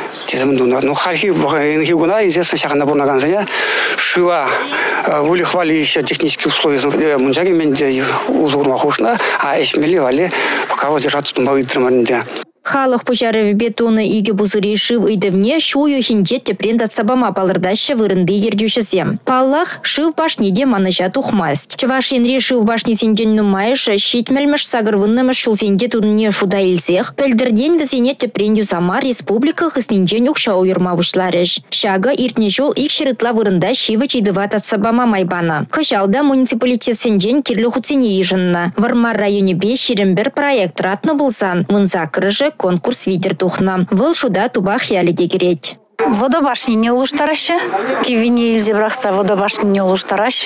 Ну, хальхи, инхигуна, известно, шагана бурнаганзаня, шива, вули хвали еще технические условия, мунжаги менде узурма хушна, а эшмели вали, пока вот держаться тумбаги тримарнде. Халық пұжары бетуны иге бұзыры шыв үйдівне шую хинжет тепрендат сабама палырдашы вырынды ердюшізем. Паллах шыв башнеде маныжа тухмаст. Чывашенре шыв башни сенжен нумайышы щитмелміш сагырвыннымыш шулсенде тудыне шуда илсех. Пөлдірден візене тепрендю сама республика хыснинжен ұқша ойырма бұшларыш. Шага иртне жол ик шырытла вырында шивы чейдыват от сабама майбана. Кышалда муниципалитет сенжен кирлі хуцене ежынна. Вармар районе бе ширембер проект ратны бұлсан. Вынза кырыжы конкурс видер тухна. Выл шуда тубах яли дегереть. Водобашни не улуштарашы, кивине илзе брақса водобашни не улуштарашы.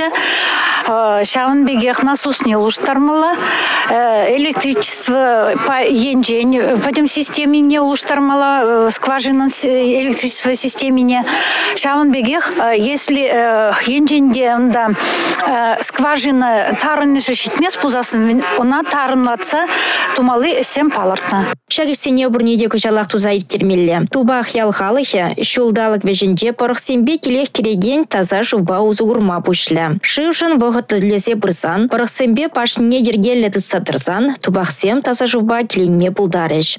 Шавын бегех насус не улуштармала, электричество по енжень, по тем системе не улуштармала, скважина электричество системе не. Шавын бегех, если енженде скважина тарынышы шитмес пузасын, она тарынлатса, тумалы сем палартна. Шагышсене бурнеде күжалақ тузайыр термелі. Тубах ялхалыхе, шулдалық веженде порық сембе келех кереген таза жуба узуғырма бұшлі. Шывшын вғыты лесе бұрсан, порық сембе пашыне ергелі тұсатырсан, тубах сем таза жуба келенме бұлдарыш.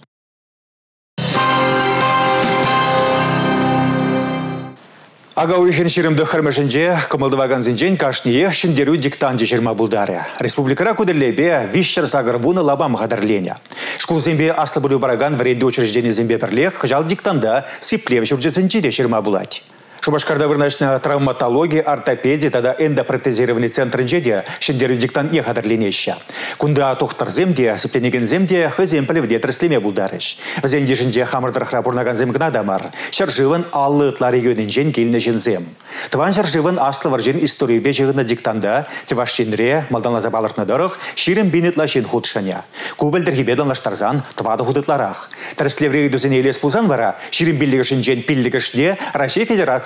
Ага уйхен ширимді хырмышынже, кымылдываган зінжен кашние шиндеру диктанды жирма бұлдары. Республикара кудерлебе вишчер сагырвуны лабам ғадырлене. Шкул зембе аслы бұлю бараган вредді учреждені зембе бірлех, жал диктанда сиплев жүрджесінче де жирма бұлад. Шубашкарда вырнашна травматология, ортопедия, тада эндопротезированный центр джеде, шиндеру диктант не хадырленеща. Кунда тухтар земде, септенеген земде, хызем пілевде тірслеме бұлдарыш. Візенде жінде хамырдырхра бұрнаган земгна дамар, шаржывын аллы тла регионен жен келіне жінзем. Тван шаржывын аслы варжен историю бежігіна диктанда, теваш шенре, малданла забалыртны дырых, ширим бинетла шен худшаня. Кубелдер гибедан лаштарзан, твады худытларах. Тірслевреги дүзіне елес пулзан вара, ширим биллігі шен жен пиллігі шле, Россия Федерация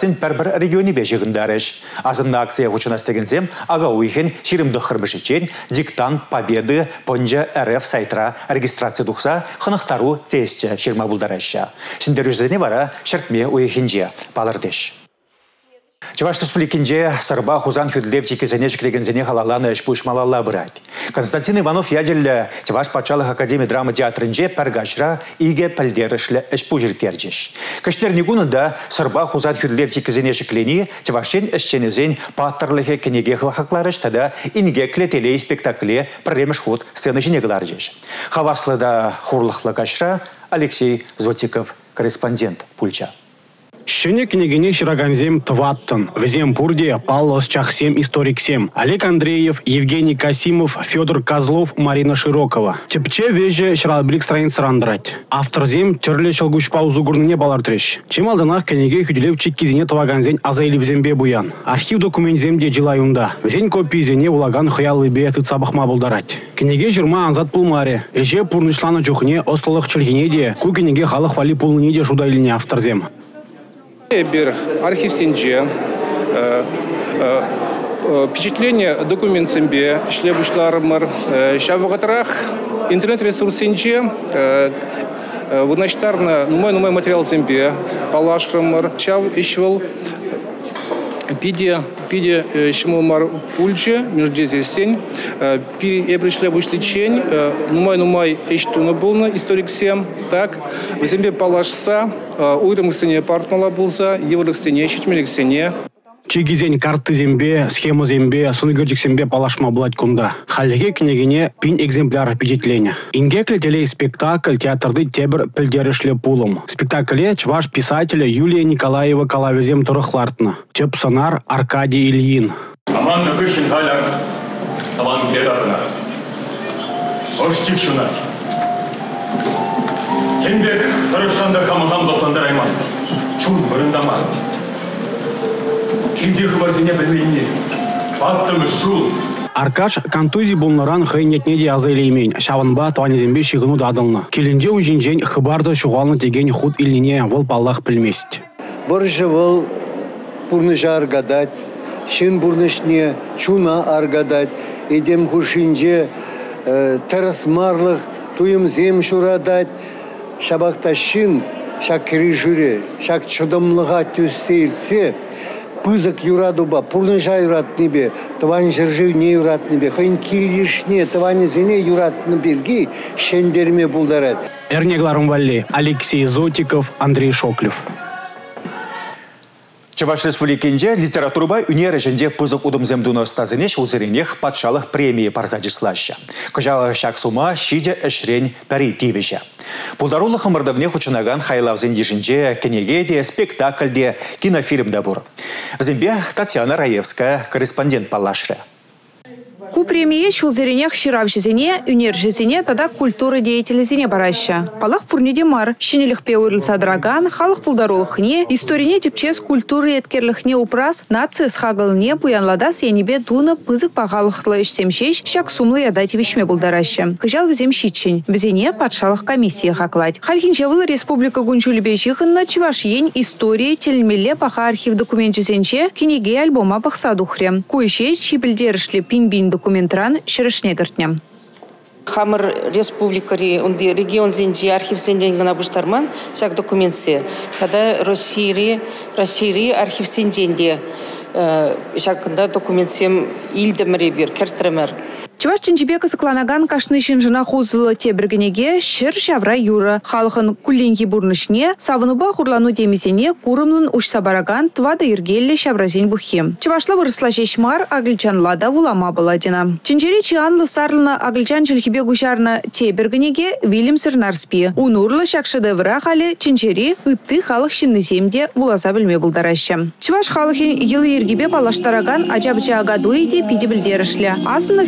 Кавказын пәрбір регионы бежігіндарыш. Азынна акция хучынастегензем ага уйхен ширимді қырбышычен диктант победы понжа РФ сайтра регистрация дұқса қынықтару тесте ширма бұлдарышы. Сіндер үзіне бара шыртме уйхенже балырдыш. Чуваш Республикинже сарба хузан хүдлеп чекезене жіклегензене халаланы эш пушмалалла бұрайд. Константин Иванов ядел Чуваш Патшалық Академия драма театрынже пәргашра иге пәлдерішлі эш пужіртердеш. Кәштерні күнінде сарба хузан хүдлеп чекезене жіклені Чувашен эшченезен паттырлығы кенеге хақларыш тада инге клетелей спектакле премеш худ сцены жинегларжеш. Хаваслыда хурлықлы кашра Алексей Зотиков, корреспондент Пульча. Шыне княгине Шираганзем Тваттон, Везем Пурде, Павлос Чахсем, Историксем, Олег Андреев, Евгений Касимов, Федор Козлов, Марина Широкова. Тепче веже Шралбрик страниц рандрать. Автор зем терле шалгуш паузу гурныне балартреш. Чем алдынах княгине Хюделев Чиккизине Тваганзен Азайли Взембе Буян. Архив документзем де джилаюнда. Взень копии зене улаган хуялы бе тыцабахма балдарать. Княгине Жирма Анзат Пулмаре. Эже пурнышлана чухне осталых чельгинеде, ку княгине халах вали пулныне шудайлине автор зем. Бир архив сенже, впечатление документ сембе, шлебушлармар, шавгатрах, интернет ресурс сенже, вначтарно нумай нумай материал сембе, палашрамар, шав ищвал, пиде пиде шмумар пульче, между здесь сень, пи эбришле бушличень, нумай нумай эштуна булна историк сем, так, в земле палашса, уйрым сене партмала булса, еврых сене щитмелик сене. Чигизень карты зембе, схема зембе, сунгердик зембе палашма блать кунда. Халеге княгине пин экземпляр впечатления. Инге клетелей спектакль театрды тебр пельдерешле пулом. Спектакле чваш писателя Юлия Николаева Калавезем Турахлартна. Тепсонар Аркадий Ильин. Аман накышин халяр, таван кедатна. Оштик шунак. Тенбек тарышандар хамагам допландар аймасты. Чун бұрындама. Аркаш контузий болнаран хайнетнеде азайлеймен. Шаванба тванезембе шигыну дадылны. Келінде ұжинжен хыбарды шуғалны деген худ иліне выл паллах білмест. Варжы выл пурныжа аргадать, шын бурнышне чуна аргадать, едем хушинже терасмарлық туым зем шурадать, шабақта шын шак кирижуре, шак чудымлыға түссейлсе, пызык юрадуба, пурныжа юратныбе, таван жыржы не юратныбе, хайын килишне, таван зене юратны берги, шендерме булдарат. Эрнегларым валли Алексей Зотиков, Андрей Шоклев. Чуваш Республикинже литературуба үнері жінде пызык удымзем дуностазынеш узыренех патшалық премии парзадислаща. Кыжалы шак сума шиде эшрен пәри тивеже. Пулдарулы хымырдавне хучынаган хайлавзен ежінже кенегеде, спектакльде, кинофильмда бур. Взембе Татьяна Раевская, корреспондент палашры. Ку премие шулзеренех ширавшизене, үнержизене, тада культуры деятелезене бараща. Палах пурнеде мар, шинелих пеурльца драган, халах пулдарулыхне, историне тепчес культуры еткерлыхне упрас, нация схагалне, пуянладас янебе дуна пызык пағалықлы ішсемшеш, шак сумлы ядайте вишме булдараща. Кыжал візем шитчень, візене патшалық комиссия хакладь. Хальхинчевыл республика гунчулебе жихынна чеваш ень истории тельмеле паха архив документчизенче, кинеге альбома пахсадухре. Куище чипельдершле пинбин документран шерешнегартня. Хамыр республикари, онди регион зенджи архив зенджен гана буштарман, шак документсе. Тогда России, России архив зендженде, шакында документсем илдемре бир, кертремер. Чуваш Ченчебека сыкланаган кашны шинжына хузылы тебіргінеге шыр шавра юры. Халқын кулленги бурнышне, савынуба хурлану темесене курымлын ушса бараган твада иргелле шавразен бухем. Чувашлы вырысла шешмар агличанлада вулама баладина. Ченчери чианлы сарлына агличан чельхибе гушарна тебіргінеге Вильям Сырнарспи. Унурлы шакшедевра хали Ченчери ытты халық шинны земде вуласа білме булдараща. Чуваш халықын елы иргебе балаштараган ажабыча агадуиде пиде білдерішлі. Асына фестиваль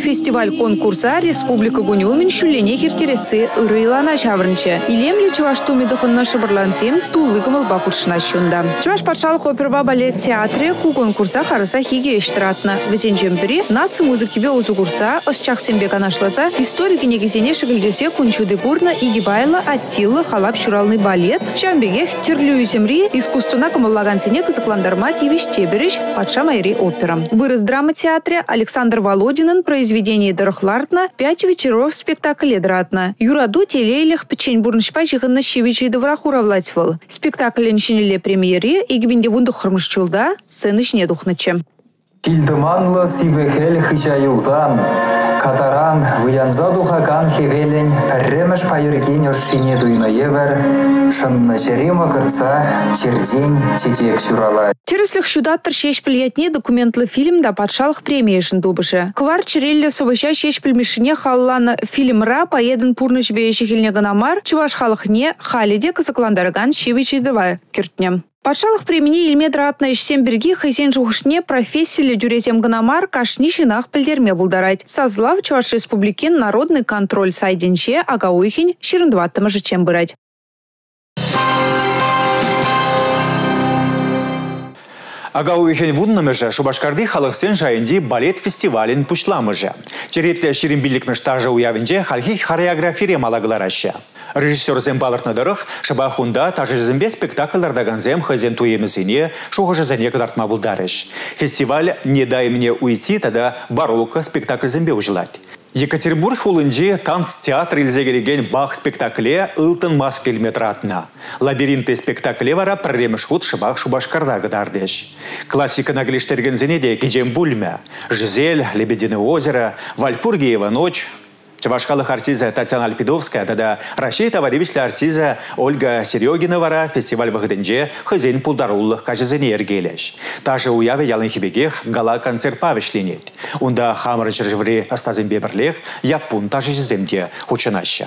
фестиваль конкурса республика гунюмин шүлене хиртересі ырыйлана чаврынчы. Илемлі Чуваш туми дұхынна шыбырлансем тулы гымыл бақутшына шунда. Чуваш патшалық опера балет театре ку конкурса харыса хиге ештіратны. Візенчен бірі наци музыкебе озу курса, осчақсенбе канашласа, историки негізене шыгілдесе күнчуды гурна игибайлы аттилы халап шуралный балет, шамбегех терлю земри искусствына кымыллаган сене кызыкландарма тивиш тебереш патша майри опера. Вырыз драма театре Александр Володинын произведение дырыхлартна пять вечеров спектакль дратна. Юраду телейлих печень бурнышпай жығынны шевичей дыврах уравлатьвал. Спектакль шинеле премьере игбинде вунду хырмышчулда сценышне духнычы. Тильдыманлы сивехел хичаюлзан, катаран вуянза духакан хевелень, пәрремеш пайырген өршине дуйнаевер, шынны жерема кырца, чердень чечек шурала. Тереслих шудаттыр шешпілетне документлы фильмда патшалық премиешін дубышы. Квар черелле совыша шешпілмешіне халланы фильмра поедын пурныш бейші хилне гынамар, чуваш халықне халиде кызыкландарган шевичейдыва кертнем. Патшалық преміне илмедра атна ішсен бірге хайзен жуғышне профессиялы дюрезем гынамар кашни шинах пілдерме бұлдарайд. Сазлав Чуваш Республикен народный контроль сайденче агауихин ширындваттымы жычем бұрайд. Агауихен вуннымыжы Шубашкарды халықсен жайынды балет фестивалін пұшламыжы. Черетлі ширинбилікміш тажы уявынже халхи хореографире малагыларашы. Режиссер Зембалыртнадырық Шабахунда тажызымбе спектакльлардаган зем хазен туемізіне шуғыжызыне кыдартма бұлдарыш. Фестиваль «Не дай мне уйти» тада барокко спектакль зембе ұжылады. Екатеринбург хулынжи танц-театр илзегереген бақ спектакле ылтын мас келметратна. Лабиринты спектакле вара пірреміш худ шыбақ Шубашкарда гыдардеш. Классика наглештерген зенеде кежем бульмя. Жизель, Лебединое озеро, Вальпургиева ночь. Чавашкалық артиза Татьяна Альпидовская, тада Рашей товарищли артиза Ольга Серегина вара фестиваль вғыдынже хызен пулдаруллық кажызыне ергелеш. Тажы уявы ялын хибегех гала концерт павишленет. Унда хамыр жыржыври астазын бебірлех япун тажы жыземде хучынаща.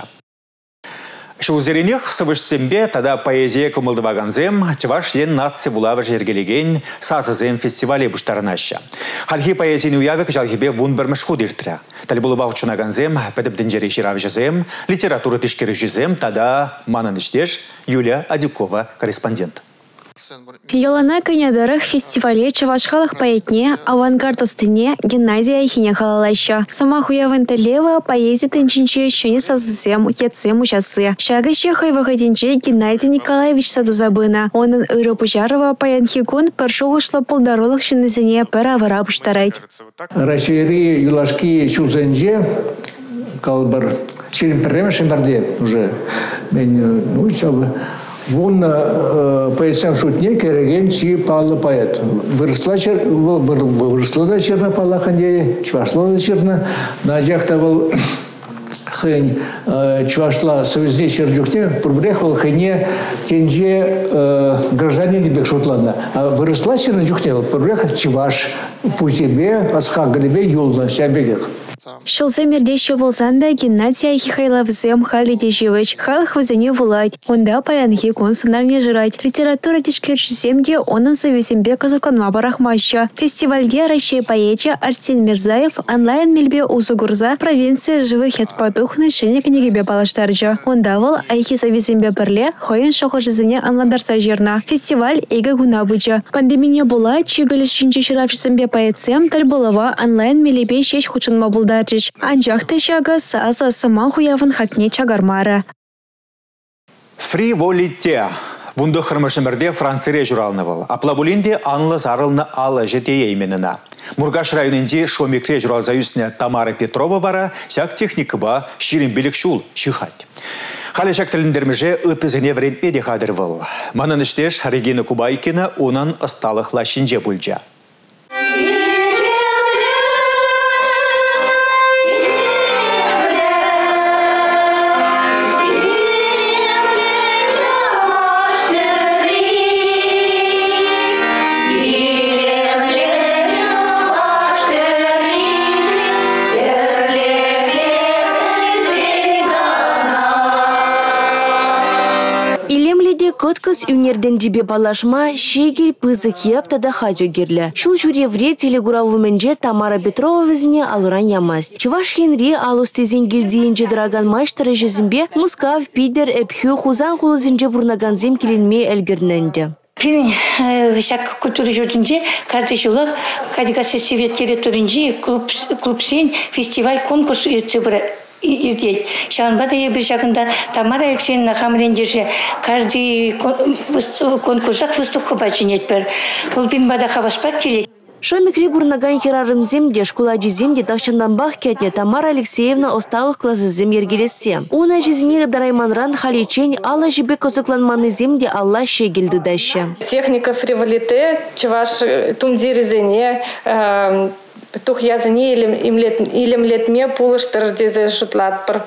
Шузеренех сывышсембе тада поэзия кумылдываганзем Чаваш ен наци вулавы жергелеген сазызем фестивале буштарынаща. Халхи поэзияны уявек жалхибе вун бірміш худиртірі. Талбулыва учунаганзем пәдіп дінжері ширав жызем, литературы тишкері жызем тада манын іштеш Юлия Адюкова, корреспондент. Ялана канядарых фестивале чавашхалых поэтне авангард астыне Геннадия Айхине халалайша. Сама хуявын талева поэзия тенчинче шыне сазысем, яцем учасы. Шагаще хайвахадинче Геннадий Николаевич Садузабына. Онын ыры пужарова паянхикун паршогышлы полдаролых шынызыне пара вара буштарайт. Рашири юлашки шузенже калбар ширин перремешен барде уже. Мен ну чабы. Вон поэтсем шутне кереген чи палы поэт. Выросла да черна пала ханде, чвашла да черна. На жахта был хэнь чвашла совезде черджухте, пробрехал хэне тенже гражданин бек шутлана. А выросла черна джухте, пробрехал чваш пузебе, асха галибе юлна, сябегех. Шылзы мердеші болсанда Геннадий Айхихайлавзем халиде живыч, халық візіне вулайт. Онда паянхи консунарне жырайт. Литература тишкершіземде онын советембе кызыкланма барахмаща. Фестивальге Рашей поэче Арсен Мирзаев онлайн мельбе узугурза провинция живых етпатухны шене книгебе балаштаржа. Онда выл Айхи советембе бірле хойын шоқыжызыне анладарса жерна. Фестиваль эге гуна быча. Пандемия була чигаліш шинче шыравшысембе поэтсем тальбылова онлайн мелебе шеш хучынма булда. Анжақты жағы саза сыма хуявын хакне чагармары. Фриволите. Вунды хырмышымырде Францирия журалнывыл. Аплабулинде анлы зарылны алы жетее именіна. Мургаш районынде шомекре журалза үстіне Тамара Петрова вара, сяк техникыба ширин билік шул шихать. Халешак тіліндермеже ұтызыне вредпеде қадырвыл. Манын іштеш Регина Кубайкина онын ысталық лашинже бүлжа. Хоткас юнерден дебе балашма шегель пызык еп тада хадю гирле. Шул журевре телегураву менже Тамара Петрова візіне алыран ямаст. Чуваш хенри алустезен гильдиенже драган майштары жезімбе Мускав, Пидер, Эпхю, Хузан хулызынже бурнаган зем келенме әлгірненді. Пирин шак культура жүрдінже каждый жылы кадикасы советкері түрінже клуб, клубсен фестиваль конкурс өтсе бір ирдет. Шанбада ебір жақында Тамара Алексеевна хамрендерже каждый конкурсах выступка бачинет бір. Бұл бин бада хаваспак келек. Шамикри бурнаган херарымзем де школа жизем де тахчанданбах кетне Тамара Алексеевна осталых классызем ергелесе. Уна жизни дарайманран халичень алла жибе козыкланманы земде алла шегелді даща. Техника фриволите, чуваш тумдиризене, тух языне илем летме пулыштыр дезе шутлатпыр.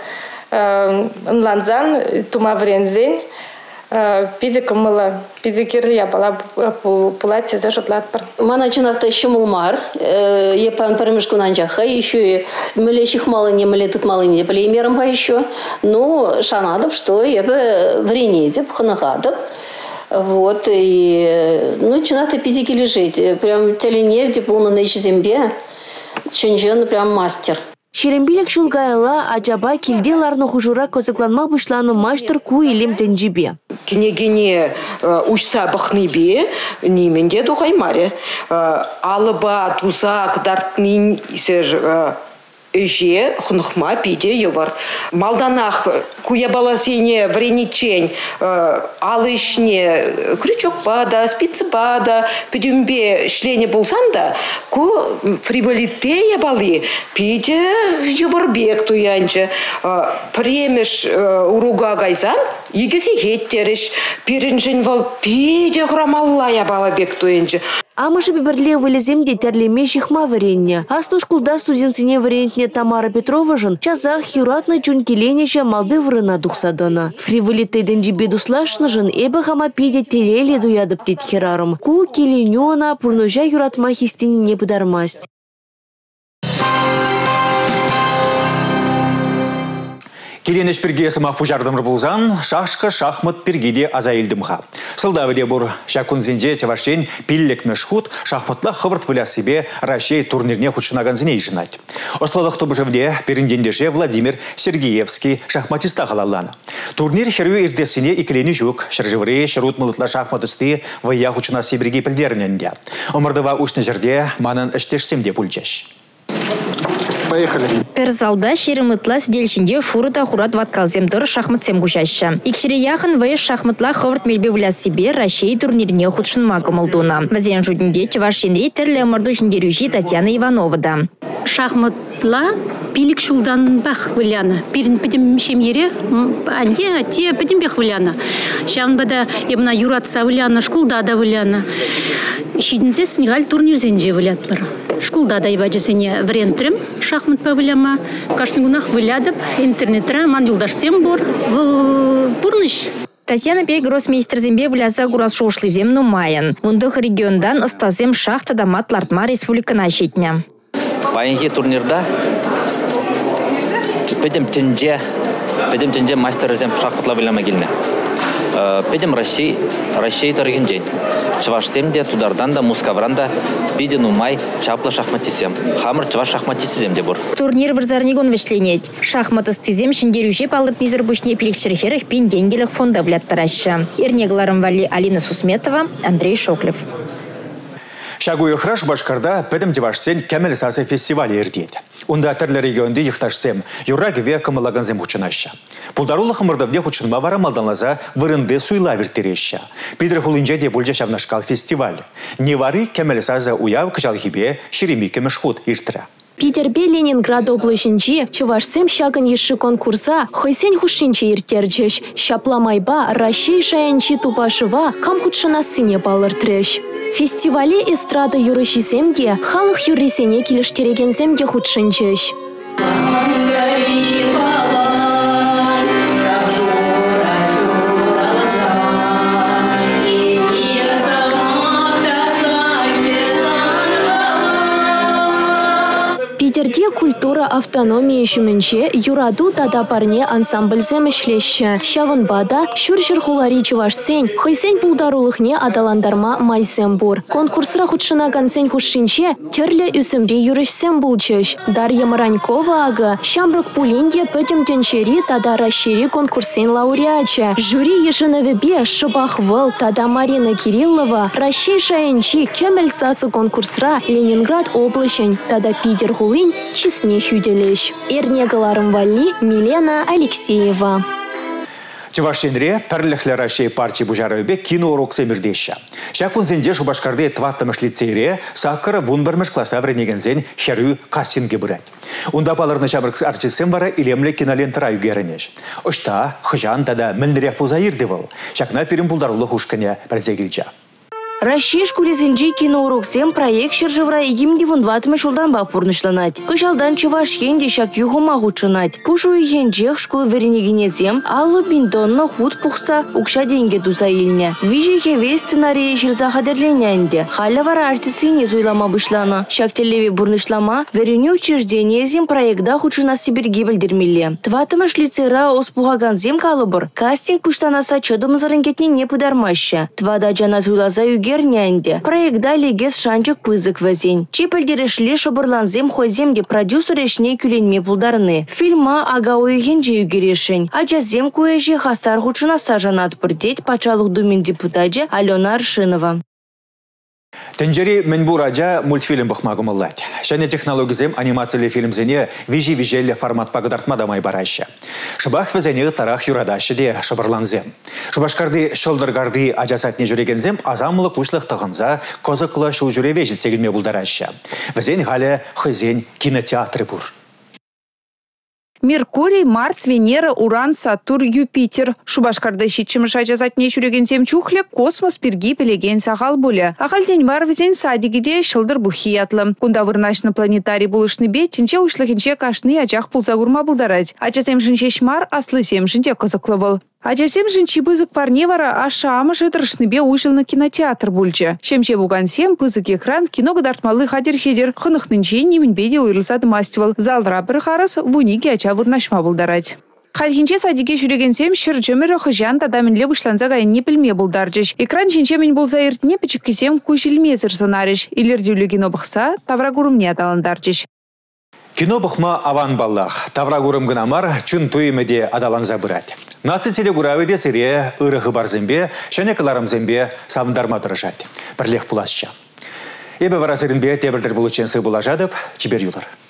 Нланзан тумаврензен. Пидик мыла, пидикерли я была пулати за шотлатпар. Мана чинавта еще мулмар, я пан перемешку нанчаха, еще мелещих мало не мелетут мало не племером по еще, но шанадов что я бы вренеде пханахадов. Вот и ну чинавта пидики лежит, прям телене типа у на зембе, чинжен прям мастер. Шерембилек шулгайла аджаба килделарны хужура козыкланма бушланы маштыр ку илем тенжибе. Кенегене учса бахныбе неменде духаймаре. Алыба тузак дартмин сер эже хунхма пиде евар. Малданах куябаласене вреничень алышне крючок пада, спицы пада, пидюмбе шлене булсанда ку фриволите ябалы пиде еварбек туянче премеш уруга гайзан игеси хеттериш пиринжен вал пиде грамалла ябала бек туянче. Амышы биберле вылезем детерлеме шихма варенье. Астуш кулда студентсине варенье Тамара Петрова жын чазах юратны чункеленече малды врына духсадана. Фриволитейден жибедуслашны жын эбі хама пиде телеле дуядып тет херарым. Ку келенёна пурнужа юратма хистини не пыдармасть. Келенеш пірге сымақ пұжардымыр болзан, шашқы шахмат піргеде азайылдымға. Сылдавыде бұр шакунзенде тевашен пиллек мешхут шахматла хывырт віля себе Рашей турнирне худшынаган зіней жынать. Ослалық тұбыжывде періндендеше Владимир Сергеевский шахматиста қалаланы. Турнир херю ирдесіне икілені жүк, шыржывыре шырут мұлытла шахматысты вая худшына себірге пілдеріненде. Омырдыва ұшны жерде манын іштешсемде пүлчеш. Поехали. Перзалда шеремытла сидельшинде шурыта хурат ваткалземдыр шахматсем гушаща. Икшире яхын вайыш шахматла хывырт мельбе вля себе Рашей турнирне худшынма кымылдуна. Вазен жудинде чевашенри терле мордушиндерюжи Татьяна Иванова да. Шахматла пилик шулдан бах вляна. Пирин пидем шемьере, анде те пидем бех вляна. Шанбада ебна юратса вляна, шкулда да вляна. Шидинзе снегаль турнир зенже влят бар. Шкулда да иваджесене врентрем шахмат павляма. Кашныгунах вылядып интернетра ман юлдашсем бор в пурныш. Татьяна Пей гроссмейстер зембе вляса гурас шошлы зем нумайын. Вундых региондан остазем шахта да матлартма республикана щитня. Паинги турнирда педем тенже, педем тенже мастер зем шахматла вляма гильне. Педем Россия, Россия торгинжен. Чваштемде тудардан да мускавранда пиден умай чапла шахматисем. Хамыр чваш шахматисем де бур. Турнир варзарнигон вешленет. Шахматыстызем шиндерюше палыт низер бушне пиликшерхерых пин денгелых фонда вляттараща. Ирнегларым вали Алина Сусметова, Андрей Шоклев. Шагуя храш башкарда педем девашсен кемел сасы фестиваль ердет. Унда терлі регионде ехташсем, юраги ве кымылаганзем хучынаща. Пулдарулы хымырдавде хучынма вара малданлаза вырынды суйла вертереща. Пидр хулинже де бульджа шавнашкал фестиваль. Невары кемел саза уяв кжалхибе шереми кемешхут иртра. Питербе Ленинград облачинчи чувашсем шаган еши конкурса хойсен хушинчи иртерчеш. Шапламайба Рашей шаянчи тупашыва кам худшына сыне балыр треш. Фестивале эстрада юрышисемге халық юрисене килештерегенземге худшинчеш. Питерде культура автономии шуменче юраду тада парне ансамбльзем ишлеші. Шавынбада шүр-шүр хулари чувашсен, хойсен булдарулықне адаландарма майсен бур. Конкурсра худшынаган сен хушшинче терлі үсімре юрішсен булчыш. Дарья Маранькова ага шамрық пулинде пөтім тенчери тада расшири конкурсен лауреача. Жюри ешіновебе Шыбахвыл тада Марина Кириллова расшей шаянчи кемел сасы конкурсра Ленинград облачен тада Питер хулин чесне хюделеш. Эрнегаларым вали Милена Алексеева. Чувашинре перлехле России партии бужарове кино урок семирдеща. Шакун зенде шубашкарды тваттамыш лицейре саккара вунбармыш класса вренегензен херю кастинге бурать. Унда паларны шабрыкс артистсем вара илемле кинолентара югеренеш. Ошта хыжан тада мілнірек пузаирдевал. Шакна перим пулдарулы хушкане бірзегілча. Россия шкурезінжи кино уроксем проект шыржывра егимде вунватымы шулдан бапурнышланать. Кышалдан чываш енде шак юхома худшынать. Пушу егенжех шкулы веренегенезем аллы пинтонны худ пухса укша деньги туза илне. Вижи хевей сценарии шырза хадерленянде. Халя вара артисыне зуйлама бышлана. Шак телеви бурнышлама верене учреждениезем проекта худшына сибирги білдірмелі. Тватымыш лицейра оспуғаганзем калыбыр. Кастинг пуштанаса чыдымызырын кетне не пыдармаща. Твада жана зуйлаза юге Гернянде. Проект дали гес шанчык пызык вазень. Чипельдерешле шобырланзем хоземге продюсерешне күленме пулдарны. Фильма ага ойгенже югерешень. Аджазем куэжи хастар худшына сажанат пырдеть пачалык думен депутаджа Алена Аршинова. Тенджери Менбураджа мультфильм бахмагумаллать. Шане технологизем анимациялы фильмзене вижи-вижелі формат пагдартмадамай бараща. Шыбах везене тарах юрадаща де шабарланзем. Шыбашкарды шылдыргарды ажасатне жүрегензем азамылы кушлық тығынза козықлы шыл жүре вежет сегілме бұлдараща. Везен халі хызен кинотеатры бұр. Меркурий, Марс, Венера, Уран, Сатурн, Юпитер. Шубашкарды шитчіміш ажазатне жүрегензем чухле космос пирги пелеген сағал бұлі. Ағал ден бар візен садигіде шылдыр бұхиятлы. Кунда вырнашны планетарий бұлышны бе, тінче ұшлығынче кашны ажақ пулза ғурма бұлдарать. Ачасем жынче шмар, аслы сем жынче кызықлы был. Ачасем жынчи бызык парне вара аша амыш ыдырышны бе уйшылны кинотеатр бүлчі. Шемче буган сем пызык экран кино гыдартмалы хадер-хедер хынықнынче немінбеде уйрылсады мастивал. Залдыра бір қарыс вунике ача вырнашма бұлдарать. Хальхинче садике жүрегенсем шыр жөмірі хыжан тадамінле бұшланза ғайынне білме бұлдаржыш. Экран чинче мен болза иртне пічіккесем күшілмезір сынарыш. Илердеулі кино бұқса таврагурымне адаландаржыш. Кино бұқма аван баллах. Таврагурым гынамар чүн туймеде адаланза бұрад. Наци телегураведе сире ырығы бар зембе, шанекаларым зембе савындарма тұрышад. Бірлех пуласча. Ебе вара сиринбе тебірдір бұлычен сы бұлажадып, чибер юлар.